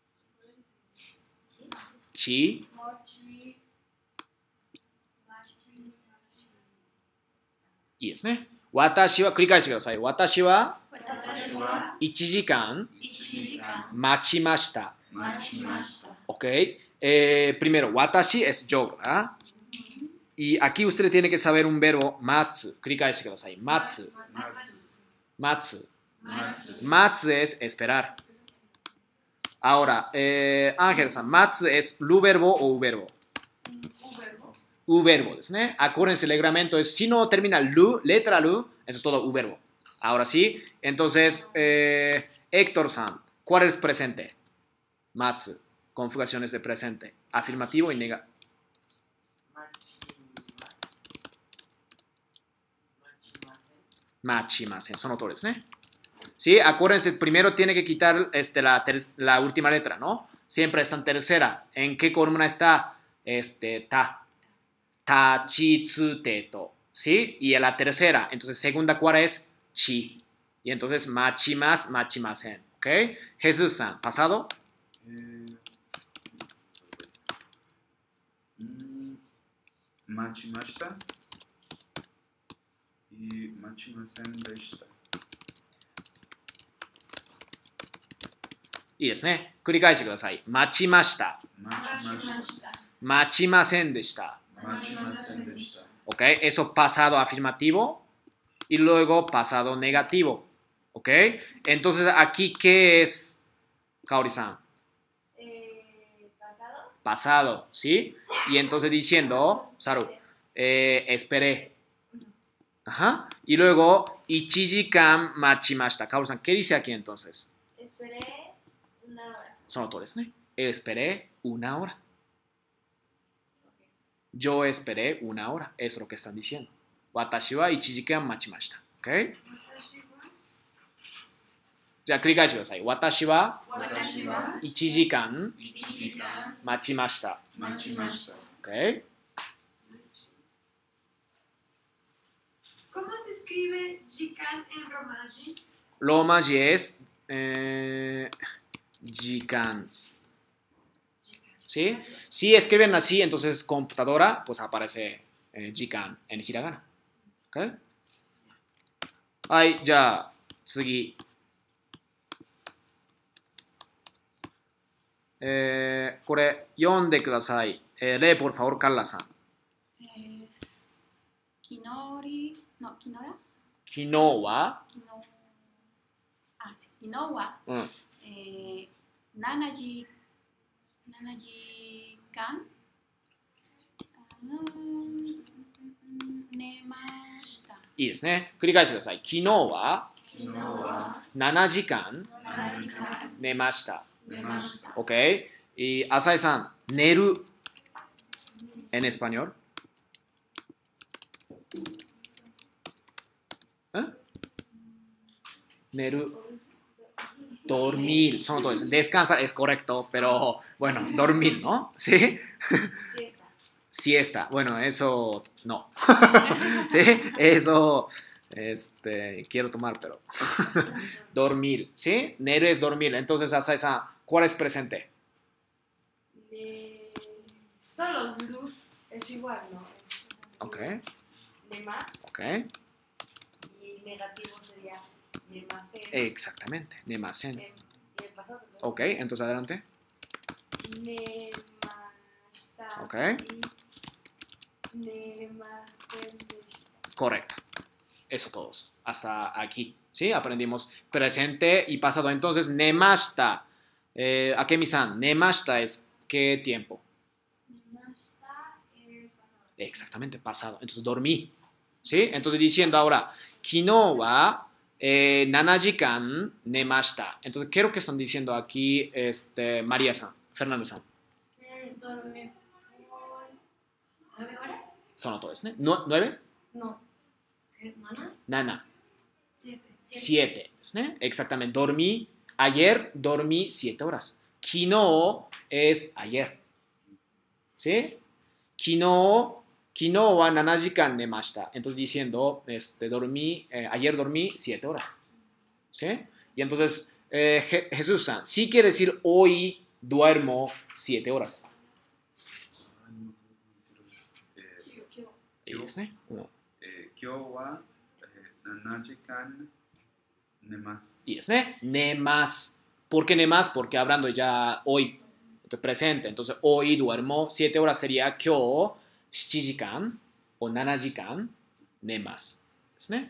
Chi, Mochi... Machi... Machi... いいですね。私は、繰り返してください。私は私はいちじかんいちじかん待ちました。 待ちました。 ¿Ok? Eh, primero, watashi es yo, ¿verdad? Y aquí usted tiene que saber un verbo matsu. 繰り返してください。matsu. 待つ matsu. 待つ matsu es esperar. Ahora, eh, Ángel san, matsu es lu verbo o u verbo. Un verbo. U verbo, ¿sí? Acuérdense, el reglamento es, si no termina lu, letra lu, eso es todo u verbo. Ahora sí, entonces, eh, Héctor san, ¿cuál es presente? Matsu, conjugaciones de presente, afirmativo y negativo. Machimasen, son autores, ¿no? Sí, acuérdense, primero tiene que quitar este, la, ter- la última letra, ¿no? Siempre está en tercera. ¿En qué columna está? Este, ta. Tachitsuteto, ¿sí? Y en la tercera, entonces segunda cuadra es chi. Y entonces machimas, machimasen, ¿ok? Jesús-san, pasado. えーうん待ちましたい待ちませんでしたいいですね。繰り返してください。待ちました。 待ちました待ちませんでした。 待ちませんでした ¿Ok? Eso pasado afirmativo y luego pasado negativo. ¿Ok? Entonces, aquí, ¿qué es, Kaori-san? Eh, pasado. Pasado, ¿sí? Y entonces diciendo, Saru, eh, esperé. Ajá. Y luego, ichijikan machimashita. Kaori-san, ¿qué dice aquí entonces? Esperé una hora. Son autores, ¿no? Esperé una hora. Yo esperé una hora. Eso es lo que están diciendo. Watashi wa ichijikan machimashita. ¿Ok? じゃあ繰り返してください。私は私はいちじかんいちじかん待ちました。 待ちました ¿Ok? ¿Cómo se escribe jikan en romaji? Romaji es eh, jikan. ¿Sí? Si escriben así, entonces computadora, pues aparece eh, jikan en hiragana. ¿Ok? はい、じゃあ次。えー、これ読んでください。えー、例 por favor, Carla さん。 Es Kinori, no, Kinora, 昨日は、 Kino, ah, sí, Kinowa, うん、 eh, Nanaji, Nanaji Kan, Nemashita, いいですね。繰り返してください。昨日は昨日はしちじかんしちじかん寝ました。 寝ました。 OK。y Asai san, 寝る。en español. ¿Eh? 寝る。 dormir. Son todos. Descansar es correcto, pero bueno, dormir, ¿no? ¿Sí? Siesta. Siesta. Bueno, eso no. ¿Sí? Eso, este, quiero tomar, pero dormir, ¿sí? Neru es dormir. Entonces, Asai-san, ¿cuál es presente? Ne... Todos los luz es igual, ¿no? Ok, De más. ok. Y negativo sería de más. Exactamente. Nemasen. En el pasado. ¿no? Ok, entonces adelante. Nemashita. Ok. Y nemasen deshita. Correcto. Eso todos. Hasta aquí. ¿Sí? Aprendimos presente y pasado. Entonces, nemashita. Eh, Akemi-san, nemashita es ¿qué tiempo? Nemashita es pasado. Exactamente, pasado. Entonces, dormí. ¿Sí? Entonces, diciendo ahora, kino wa eh, nana jikan nemashita. Entonces, ¿qué es lo que están diciendo aquí este, María-san, Fernanda-san? Dormí por nueve horas. Son todos, ¿no? ¿Nu- ¿Nueve? No. ¿Qué es mana? Nana. Siete. Siete. ¿Sí? Exactamente. Dormí. Ayer dormí siete horas. Kino es ayer. ¿Sí? Kino, kino wa nana jikan nemashita. Entonces diciendo, este, dormí, eh, ayer dormí siete horas. ¿Sí? Y entonces, eh, Je- Jesús-san, sí quiere decir hoy duermo siete horas. あのえー ¿Y es, ¿no? No. えー今日は、えー、ななじかん寝ます。 Y es, ¿no? Nemas. ¿Por qué nemas? Porque hablando ya hoy, entonces, presente. Entonces, hoy duermo siete horas sería kyo, siete jikan o nana jikan, nemas. ¿Es, no?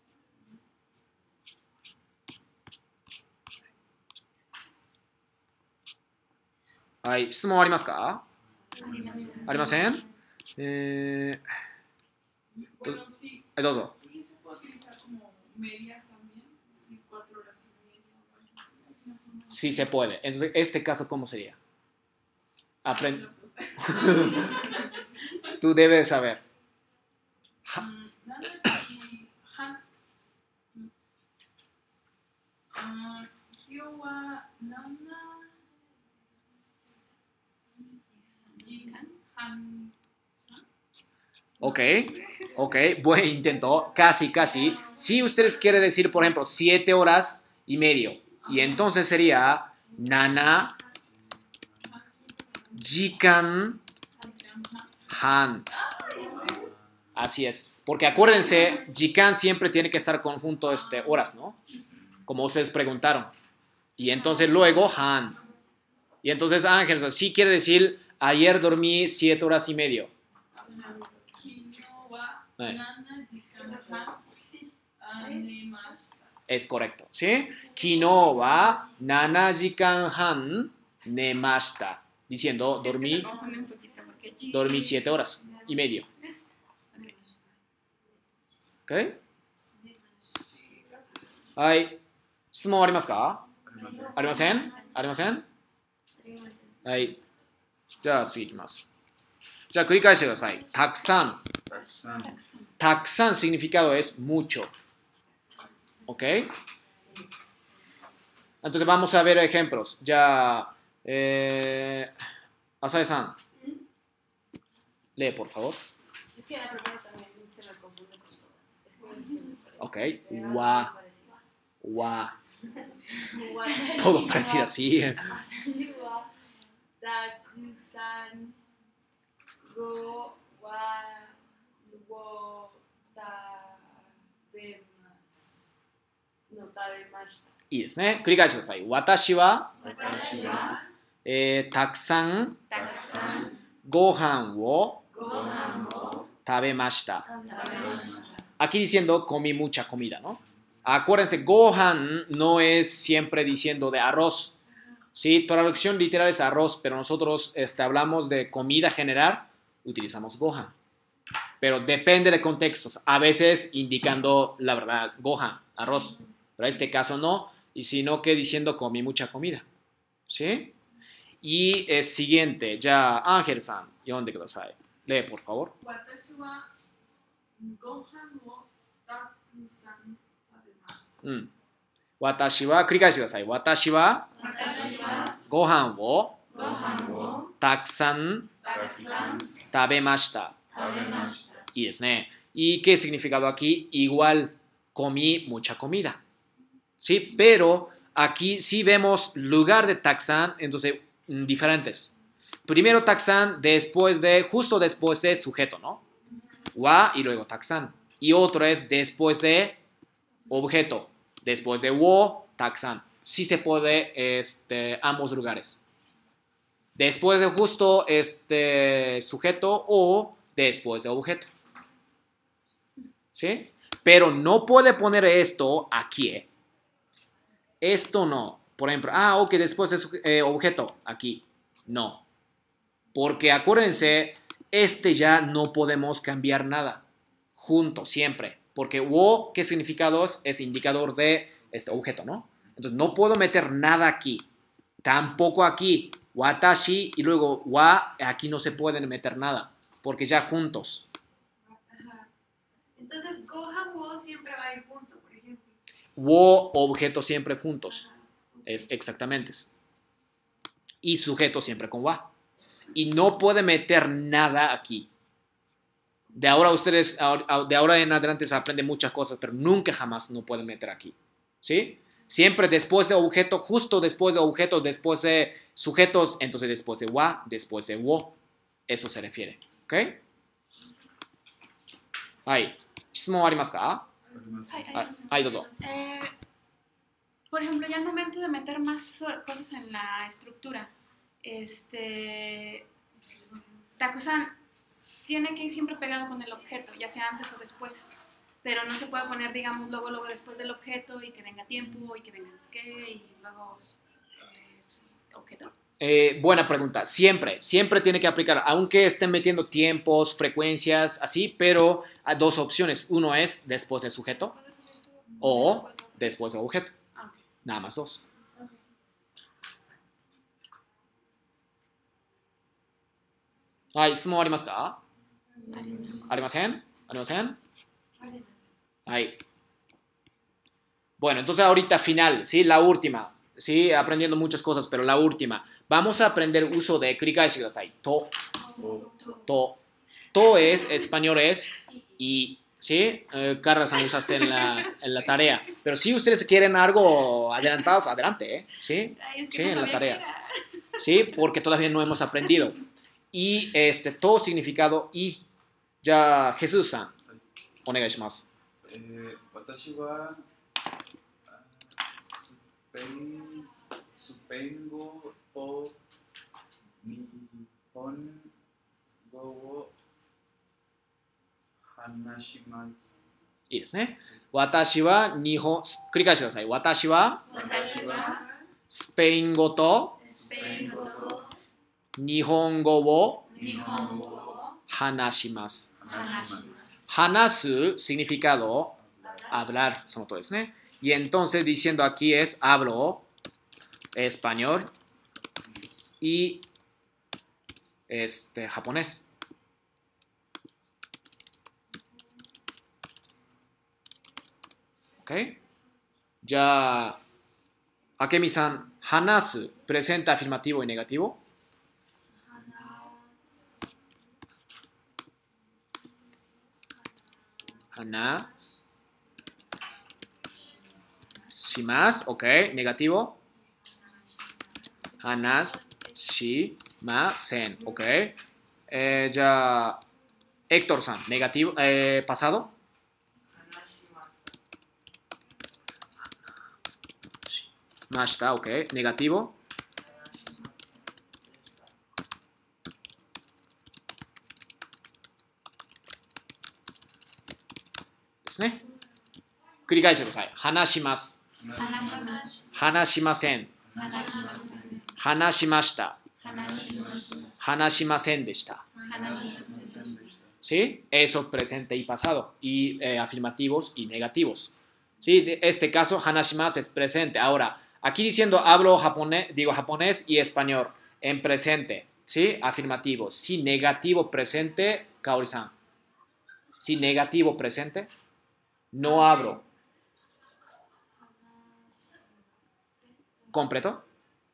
¿Hay質問ありますか? あります。 ありません? Eh, Y, bueno, sí, eh, どうぞ. y se puede utilizar como medias también, es decir, cuatro horas y media o algo así. alguna forma de Sí se puede. Entonces, este caso, ¿cómo sería? Aprende. Tú debes saber. Ha- Mm, nana y han. Mm. Ah, Hyo wa nana ji han. Ok, ok, buen intento, casi, casi. Si ustedes quieren decir, por ejemplo, siete horas y medio, y entonces sería nana jikan han. Así es, porque acuérdense, jikan siempre tiene que estar conjunto este, horas, ¿no? Como ustedes preguntaron. Y entonces luego han. Y entonces Ángel, sí quiere decir, ayer dormí siete horas y medio. Kino wa Eh. nana jikan han anemashita. Es correcto, ¿sí? Kino wa nana jikan han nemashita. Diciendo, dormí, dormí siete horas y medio. ¿Ok? Hay, ¿質問ありますか? ありません。 ありません? ありません? はい。じゃあ次いきます。じゃあ繰り返してください。たくさん。 たくさん。 たくさん significado es mucho. ¿Ok? Entonces vamos a ver ejemplos. Ya, eh, Asae-san, lee por favor. Es que la primera también se me confunde con todas. Es que me siempre parece. Ok. Será Wa, muy parecido. wa. Wa- Todo parecido así. Wa- Takusan go wa wo tabemasu. No tabemashita. いいですね。繰り返してください。私は、 私はえーたくさんたくさんご飯をご飯を食べました。 食べました。 Aquí diciendo comí mucha comida, ¿no? Acuérdense, gohan no es siempre diciendo de arroz. Sí, traducción literal es arroz, pero nosotros este, hablamos de comida general, utilizamos gohan. Pero depende de contextos. A veces indicando, la verdad, gohan, arroz. Pero en este caso no, y sino que diciendo comí mucha comida. ¿Sí? Y el siguiente, ya Ángel-san, ¿dónde kudasai? Lee, por favor. 私はご飯をたくさん食べました。 うん。 Watashi wa, 繰り返してください。私は私はご飯をご飯をたくさんたくさん食べました。 食べました。 いいですね。¿Y qué significado aquí? Igual, comí mucha comida. ¿Sí? Pero aquí sí vemos lugar de taxan, entonces mm, diferentes. Primero taxan, después de, justo después de sujeto, ¿no? Wa y luego taxan. Y otro es después de objeto. Después de wo, taxan. Sí se puede este, ambos lugares. Después de justo este sujeto o después de objeto. ¿Sí? Pero no puede poner esto aquí, ¿eh? Esto no. Por ejemplo, ah, ok, después de su, eh, objeto, aquí. No. Porque acuérdense, este ya no podemos cambiar nada. Junto, siempre. Porque wo, ¿qué significado es? Es indicador de este objeto, ¿no? Entonces no puedo meter nada aquí. Tampoco aquí. Watashi y luego wa, aquí no se pueden meter nada. Porque ya juntos. Ajá. Entonces, gohan wo siempre va a ir junto, por ejemplo. Wo, objeto siempre juntos. Es exactamente. Y sujeto siempre con wa. Y no puede meter nada aquí. De ahora ustedes, de ahora en adelante se aprenden muchas cosas, pero nunca jamás no pueden meter aquí. ¿Sí? Siempre después de objeto, justo después de objeto, después de sujetos, entonces después de wa, después de wo. Eso se refiere. ¿Ok? Ahí. ¿質問ありますか? あります。 はい、ありはいます。 はいどうぞ。 Eh, por ejemplo, ya al momento de meter más so- cosas en la estructura, este, Takusan tiene que ir siempre pegado con el objeto, ya sea antes o después, pero no se puede poner, digamos, luego, luego después del objeto y que venga tiempo y que venga no sé qué y luego eh, objeto. Eh, buena pregunta. Siempre, siempre tiene que aplicar, aunque estén metiendo tiempos, frecuencias, así, pero hay dos opciones. Uno es después del sujeto Después del sujeto, o después del- después del objeto. Ah, ok. Nada más dos. Ok. Hay, ¿質問ありますか? あります。 ありません? ありません? あります。 Ahí. Bueno, entonces ahorita final, ¿sí? La última. Sí, aprendiendo muchas cosas, pero la última. Vamos a aprender uso de 繰り返してください. To, と、 to. To es, español es y, ¿sí? Eh, Carla-san usaste en la, en la tarea. Pero si ustedes quieren algo adelantados, adelante, ¿eh? ¿Sí? Ay, es que Sí, no en la sabía tarea. qué era. ¿Sí? Porque todavía no hemos aprendido. Y este, to significado y. Ya, Jesús-san, お願いします. えー、私はあスペインスペイン語と日本語を話します。 いいですね。私は日本、繰り返してください。私は私はスペイン語とスペイン語と日本語を日本語を話します。 話します。 話す significado hablar, そのとおりですね。Y entonces diciendo aquí es hablo español y este, japonés. ¿Ok? Ya, Akemi-san, 話す presente afirmativo y negativo. 話します。Ok, negativo. 話しません。Ok. Eh, ya, Héctor-san, negativo, eh, pasado. ました。Ok, negativo. ですね。繰り返してください。話します。 話します。 話しません。 話します。 話しました。 話しました。 話しませんでした。 話しませんでした。 ¿Sí? Eso presente y pasado. Y eh, afirmativos y negativos. ¿Sí? De este caso, hanashimasu es presente. Ahora, aquí diciendo hablo japonés, digo japonés y español en presente. ¿Sí? Afirmativo. Si negativo presente, Kaori-san. Si negativo presente, no hablo. completo.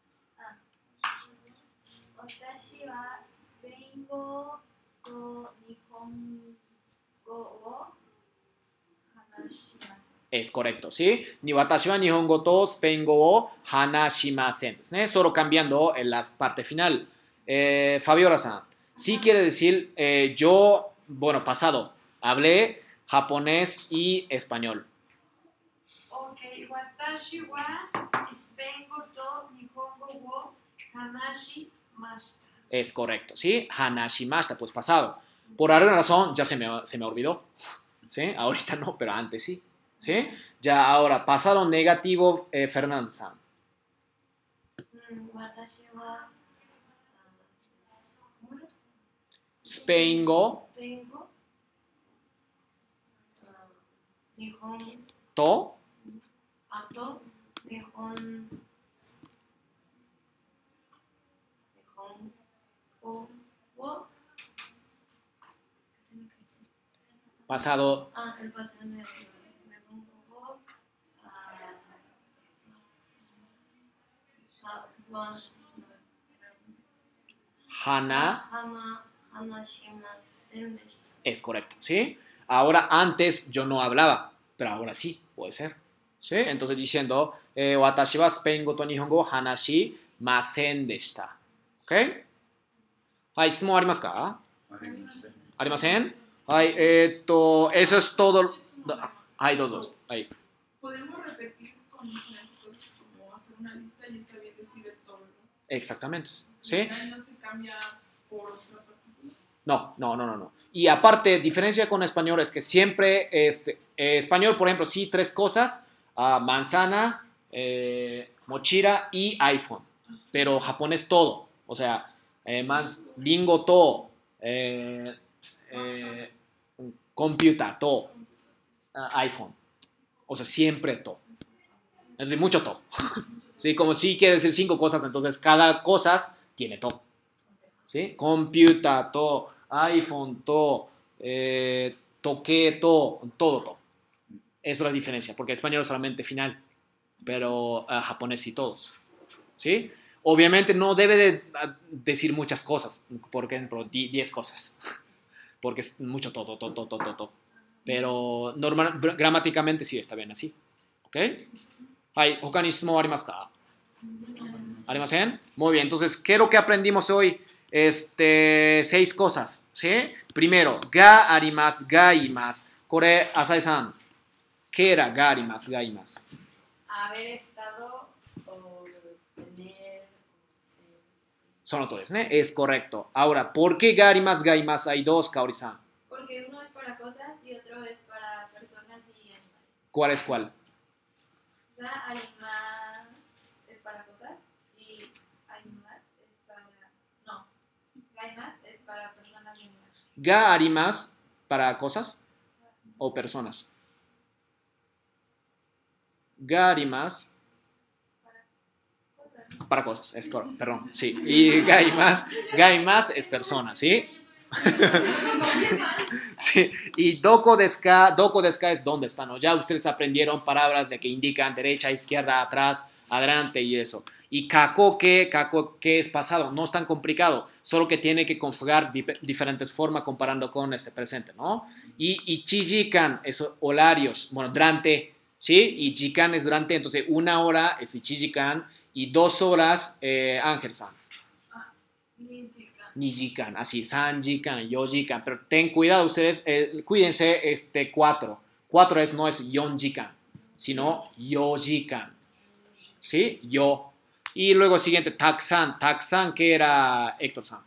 私はスペイン語と日本語を話します。 Es correcto, ¿sí? Ni watashi wa nihongo to spengo o hanashimasen. ¿Sí? Solo cambiando en la parte final. Eh, Fabiola-san, sí quiere decir eh, yo, bueno, pasado, hablé japonés y español. Ok, watashi wa spengo to nihongo wo hanashimashita. Es correcto, ¿sí? Hanashimashita, pues pasado. Por alguna razón ya se me, se me olvidó, ¿sí? Ahorita no, pero antes sí, ¿sí? Ya ahora, pasado negativo, eh, Fernando-san. うん私は、あスペイン語スペイン語、あ日本、 とあと日本、日本語を、 pasado ah, el pasado me, me pongo a hana hana hanashimasen desu. es correcto, ¿sí? Ahora antes yo no hablaba, pero ahora sí, puede ser, ¿sí? Entonces diciendo, eh, watashi wa spengo to nihongo hanashimasen deshita, ¿ok? Hai, ¿shimon arimasu ka? ありません。 ¿Arimasen? Hai, esto, eso es todo. Hai, dos, dos. Hai. Podemos repetir con diferentes cosas como hacer una lista y está bien decir el todo, ¿verdad? Exactamente, ¿sí? Ahí no se cambia por otra partícula. No, no, no, no, no. Y aparte, diferencia con español es que siempre, este, eh, español, por ejemplo, sí, tres cosas, uh, manzana, eh, mochila y iPhone. Pero japonés todo. O sea, eh, mans, lingo to, eh, eh, computer to, uh, iPhone. O sea, siempre to. Es decir, mucho to. Sí, como si quiere decir cinco cosas, entonces cada cosa tiene to. ¿Sí? Computer to, iPhone to, eh, toque to, todo to. Esa es la diferencia, porque español es solamente final, pero uh, japonés sí todos. ¿Sí? Obviamente no debe de uh, decir muchas cosas, por ejemplo, diez cosas, porque es mucho to, to, to, to, to, to, to. Pero normal, gramáticamente sí está bien así. ¿Ok? Hai, ¿hoka ni shimon arimasu ka? ¿Arimasen? Muy bien, entonces, ¿qué es lo que aprendimos hoy? Este, seis cosas, ¿sí? Primero, ga arimasu, ga imasu. Kore, Asai-san, ¿qué era ga arimasu, ga imasu? Haber estado o tener o ser. Son autores, ¿no? Es correcto. Ahora, ¿por qué ga arimasu, ga imasu? Hay dos, Kaori-san. Porque uno es para cosas y otro es para personas y animales. ¿Cuál es cuál? Ga arimas es para cosas y arimas es para. No. Ga arimas es para personas y animales. Ga arimasu para cosas o personas. Ga arimasu Cosas. para cosas, es correcto, perdón, sí. Y ga imasu, ga imasu es persona, ¿sí? Sí. Y doko desu ka, doko desu ka es dónde están, ¿no? Ya ustedes aprendieron palabras de que indican derecha, izquierda, atrás, adelante y eso. Y kakoke, kakoke es pasado, no es tan complicado, solo que tiene que conjugar dip- diferentes formas comparando con este presente, ¿no? Y ichijikan es horarios, bueno, durante, ¿sí? Y jikan es durante, entonces una hora es ichijikan y dos horas, eh, Ángel-san. Nijikan. Nijikan, así, sanjikan, yojikan, pero ten cuidado ustedes, eh, cuídense, este, cuatro, cuatro es, no es yonjikan, sino yojikan, ¿sí? Yo. Y luego siguiente, taksan, taksan, que era Héctor-san,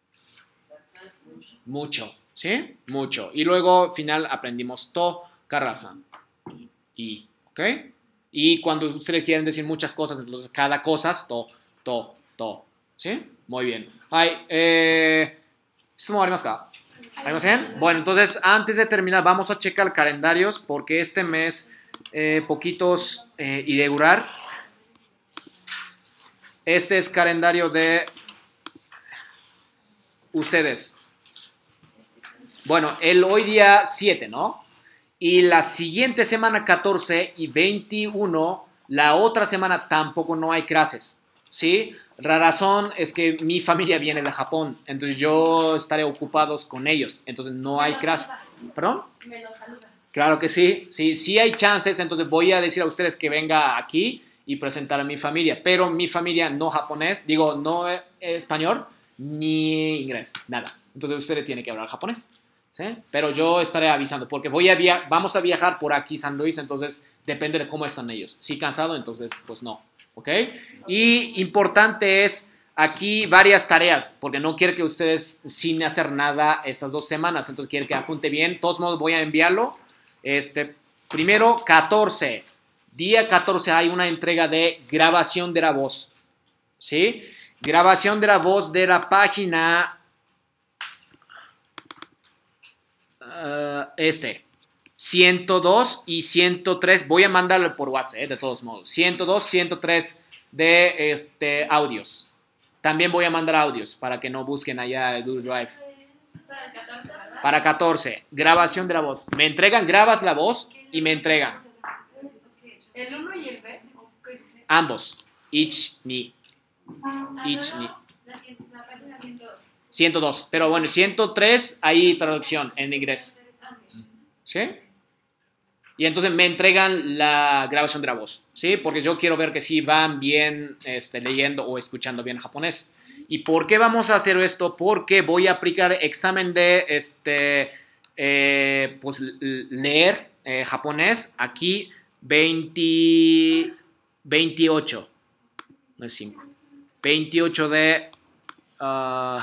mucho, ¿sí? Mucho. Y luego, final, aprendimos to, Carla-san, y, ¿ok? Y cuando ustedes quieren decir muchas cosas, entonces cada cosa, to, to, to, ¿sí? Muy bien. Hai, eh, ¿shimon arimasu ka? ¿Arimasen? Bueno, entonces antes de terminar vamos a checar calendarios porque este mes eh, poquitos eh, irregular. Este es calendario de ustedes. Bueno, el hoy día siete, ¿no? Y la siguiente semana catorce y veintiuno La otra semana tampoco no hay clases, ¿sí? La razón es que mi familia viene de Japón, entonces yo estaré ocupados con ellos, entonces no hay clases. ¿Perdón? Me lo saludas. Claro que sí, sí, sí hay chances, entonces voy a decir a ustedes que venga aquí y presentar a mi familia, pero mi familia no japonés, digo, no eh, español ni inglés, nada. Entonces ustedes tienen que hablar japonés, ¿sí? Pero yo estaré avisando porque voy a via vamos a viajar por aquí San Luis, entonces depende de cómo están ellos. Si cansado, entonces pues no, ¿ok? Y importante es aquí varias tareas, porque no quiero que ustedes sin hacer nada estas dos semanas, entonces quiero que apunte bien. De todos modos voy a enviarlo. Este, primero, catorce. Día catorce hay una entrega de grabación de la voz, ¿sí? Grabación de la voz de la página uh, este, ciento dos y ciento tres. Voy a mandarlo por WhatsApp, ¿eh? De todos modos. ciento dos, ciento tres de este, audios. También voy a mandar audios para que no busquen allá el Google Drive. Para el catorce, ¿verdad? Para catorce, grabación de la voz. Me entregan, grabas la voz y me entregan. ¿El uno y el B? ¿O qué dice? Ambos. Each, me. Ah, Each, solo me. La, cien- la página ciento dos. ciento dos. Pero bueno, ciento tres, ahí traducción en inglés. ¿Sí? Y entonces me entregan la grabación de la voz. ¿Sí? Porque yo quiero ver que sí van bien este, leyendo o escuchando bien japonés. ¿Y por qué vamos a hacer esto? Porque voy a aplicar examen de este, eh, pues, leer eh, japonés aquí veinte, veintiocho. No es cinco. veintiocho de uh,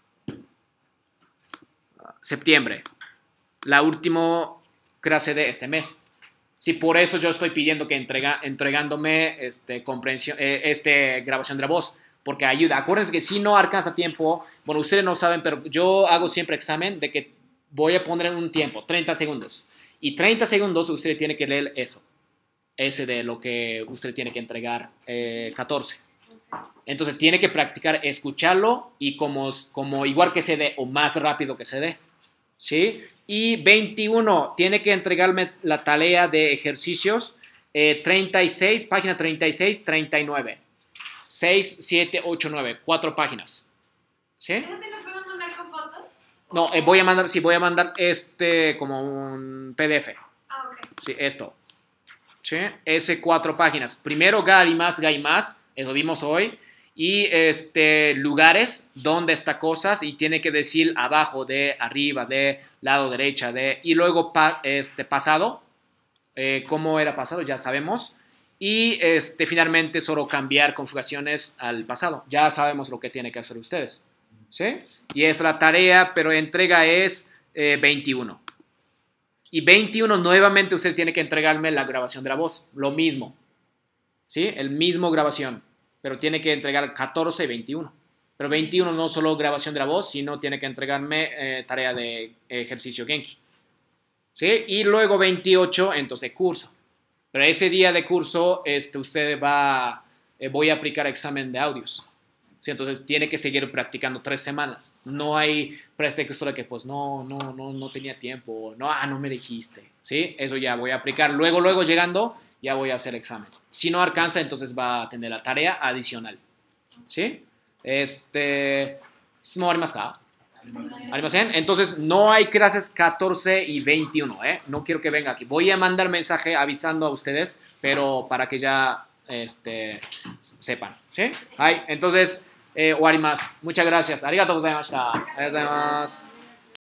septiembre. La última clase de este mes. Sí, por eso yo estoy pidiendo que entrega, entregándome este, comprensión, eh, este, grabación de la voz. Porque ayuda. Acuérdense que si no alcanza tiempo, bueno, ustedes no saben, pero yo hago siempre examen de que voy a poner un tiempo, treinta segundos. Y treinta segundos usted tiene que leer eso. Ese de lo que usted tiene que entregar eh, catorce. Entonces tiene que practicar escucharlo y como, como igual que se dé o más rápido que se dé. ¿Sí? Y veintiuno, tiene que entregarme la tarea de ejercicios eh, treinta y seis, página treinta y seis, treinta y nueve. seis, siete, ocho, nueve, cuatro páginas. ¿Sí? ¿Eso te lo puedo mandar con fotos? No, eh, voy a mandar, sí, voy a mandar este como un P D F. Ah, ok. Sí, esto. ¿Sí? Ese cuatro páginas. Primero, garimas, gaimas, eso vimos hoy. Y este, lugares donde está cosas y tiene que decir abajo, de, arriba, de, lado derecha, de. Y luego pa, este, pasado. Eh, ¿Cómo era pasado? Ya sabemos. Y este, finalmente solo cambiar conjugaciones al pasado. Ya sabemos lo que tienen que hacer ustedes. ¿Sí? Y es la tarea, pero entrega es eh, veintiuno. Y veintiuno nuevamente usted tiene que entregarme la grabación de la voz. Lo mismo. ¿Sí? El mismo grabación. Pero tiene que entregar catorce y veintiuno. Pero veintiuno no solo grabación de la voz, sino tiene que entregarme eh, tarea de ejercicio Genki. ¿Sí? Y luego veintiocho, entonces curso. Pero ese día de curso, este, usted va, eh, voy a aplicar examen de audios. ¿Sí? Entonces tiene que seguir practicando tres semanas. No hay pretexto que pues no, no, no, no tenía tiempo. No, ah, no me dijiste. ¿Sí? Eso ya voy a aplicar. Luego, luego llegando, ya voy a hacer examen. Si no alcanza, entonces va a tener la tarea adicional. ¿Sí? Este, ¿no arimasu ka? ¿Arimasen? Entonces no hay clases catorce y veintiuno, ¿eh? No quiero que venga aquí. Voy a mandar mensaje avisando a ustedes, pero para que ya este, sepan. ¿Sí? Ay, entonces, eh, 終わります. Muchas gracias. ありがとうございました. ありがとうございます.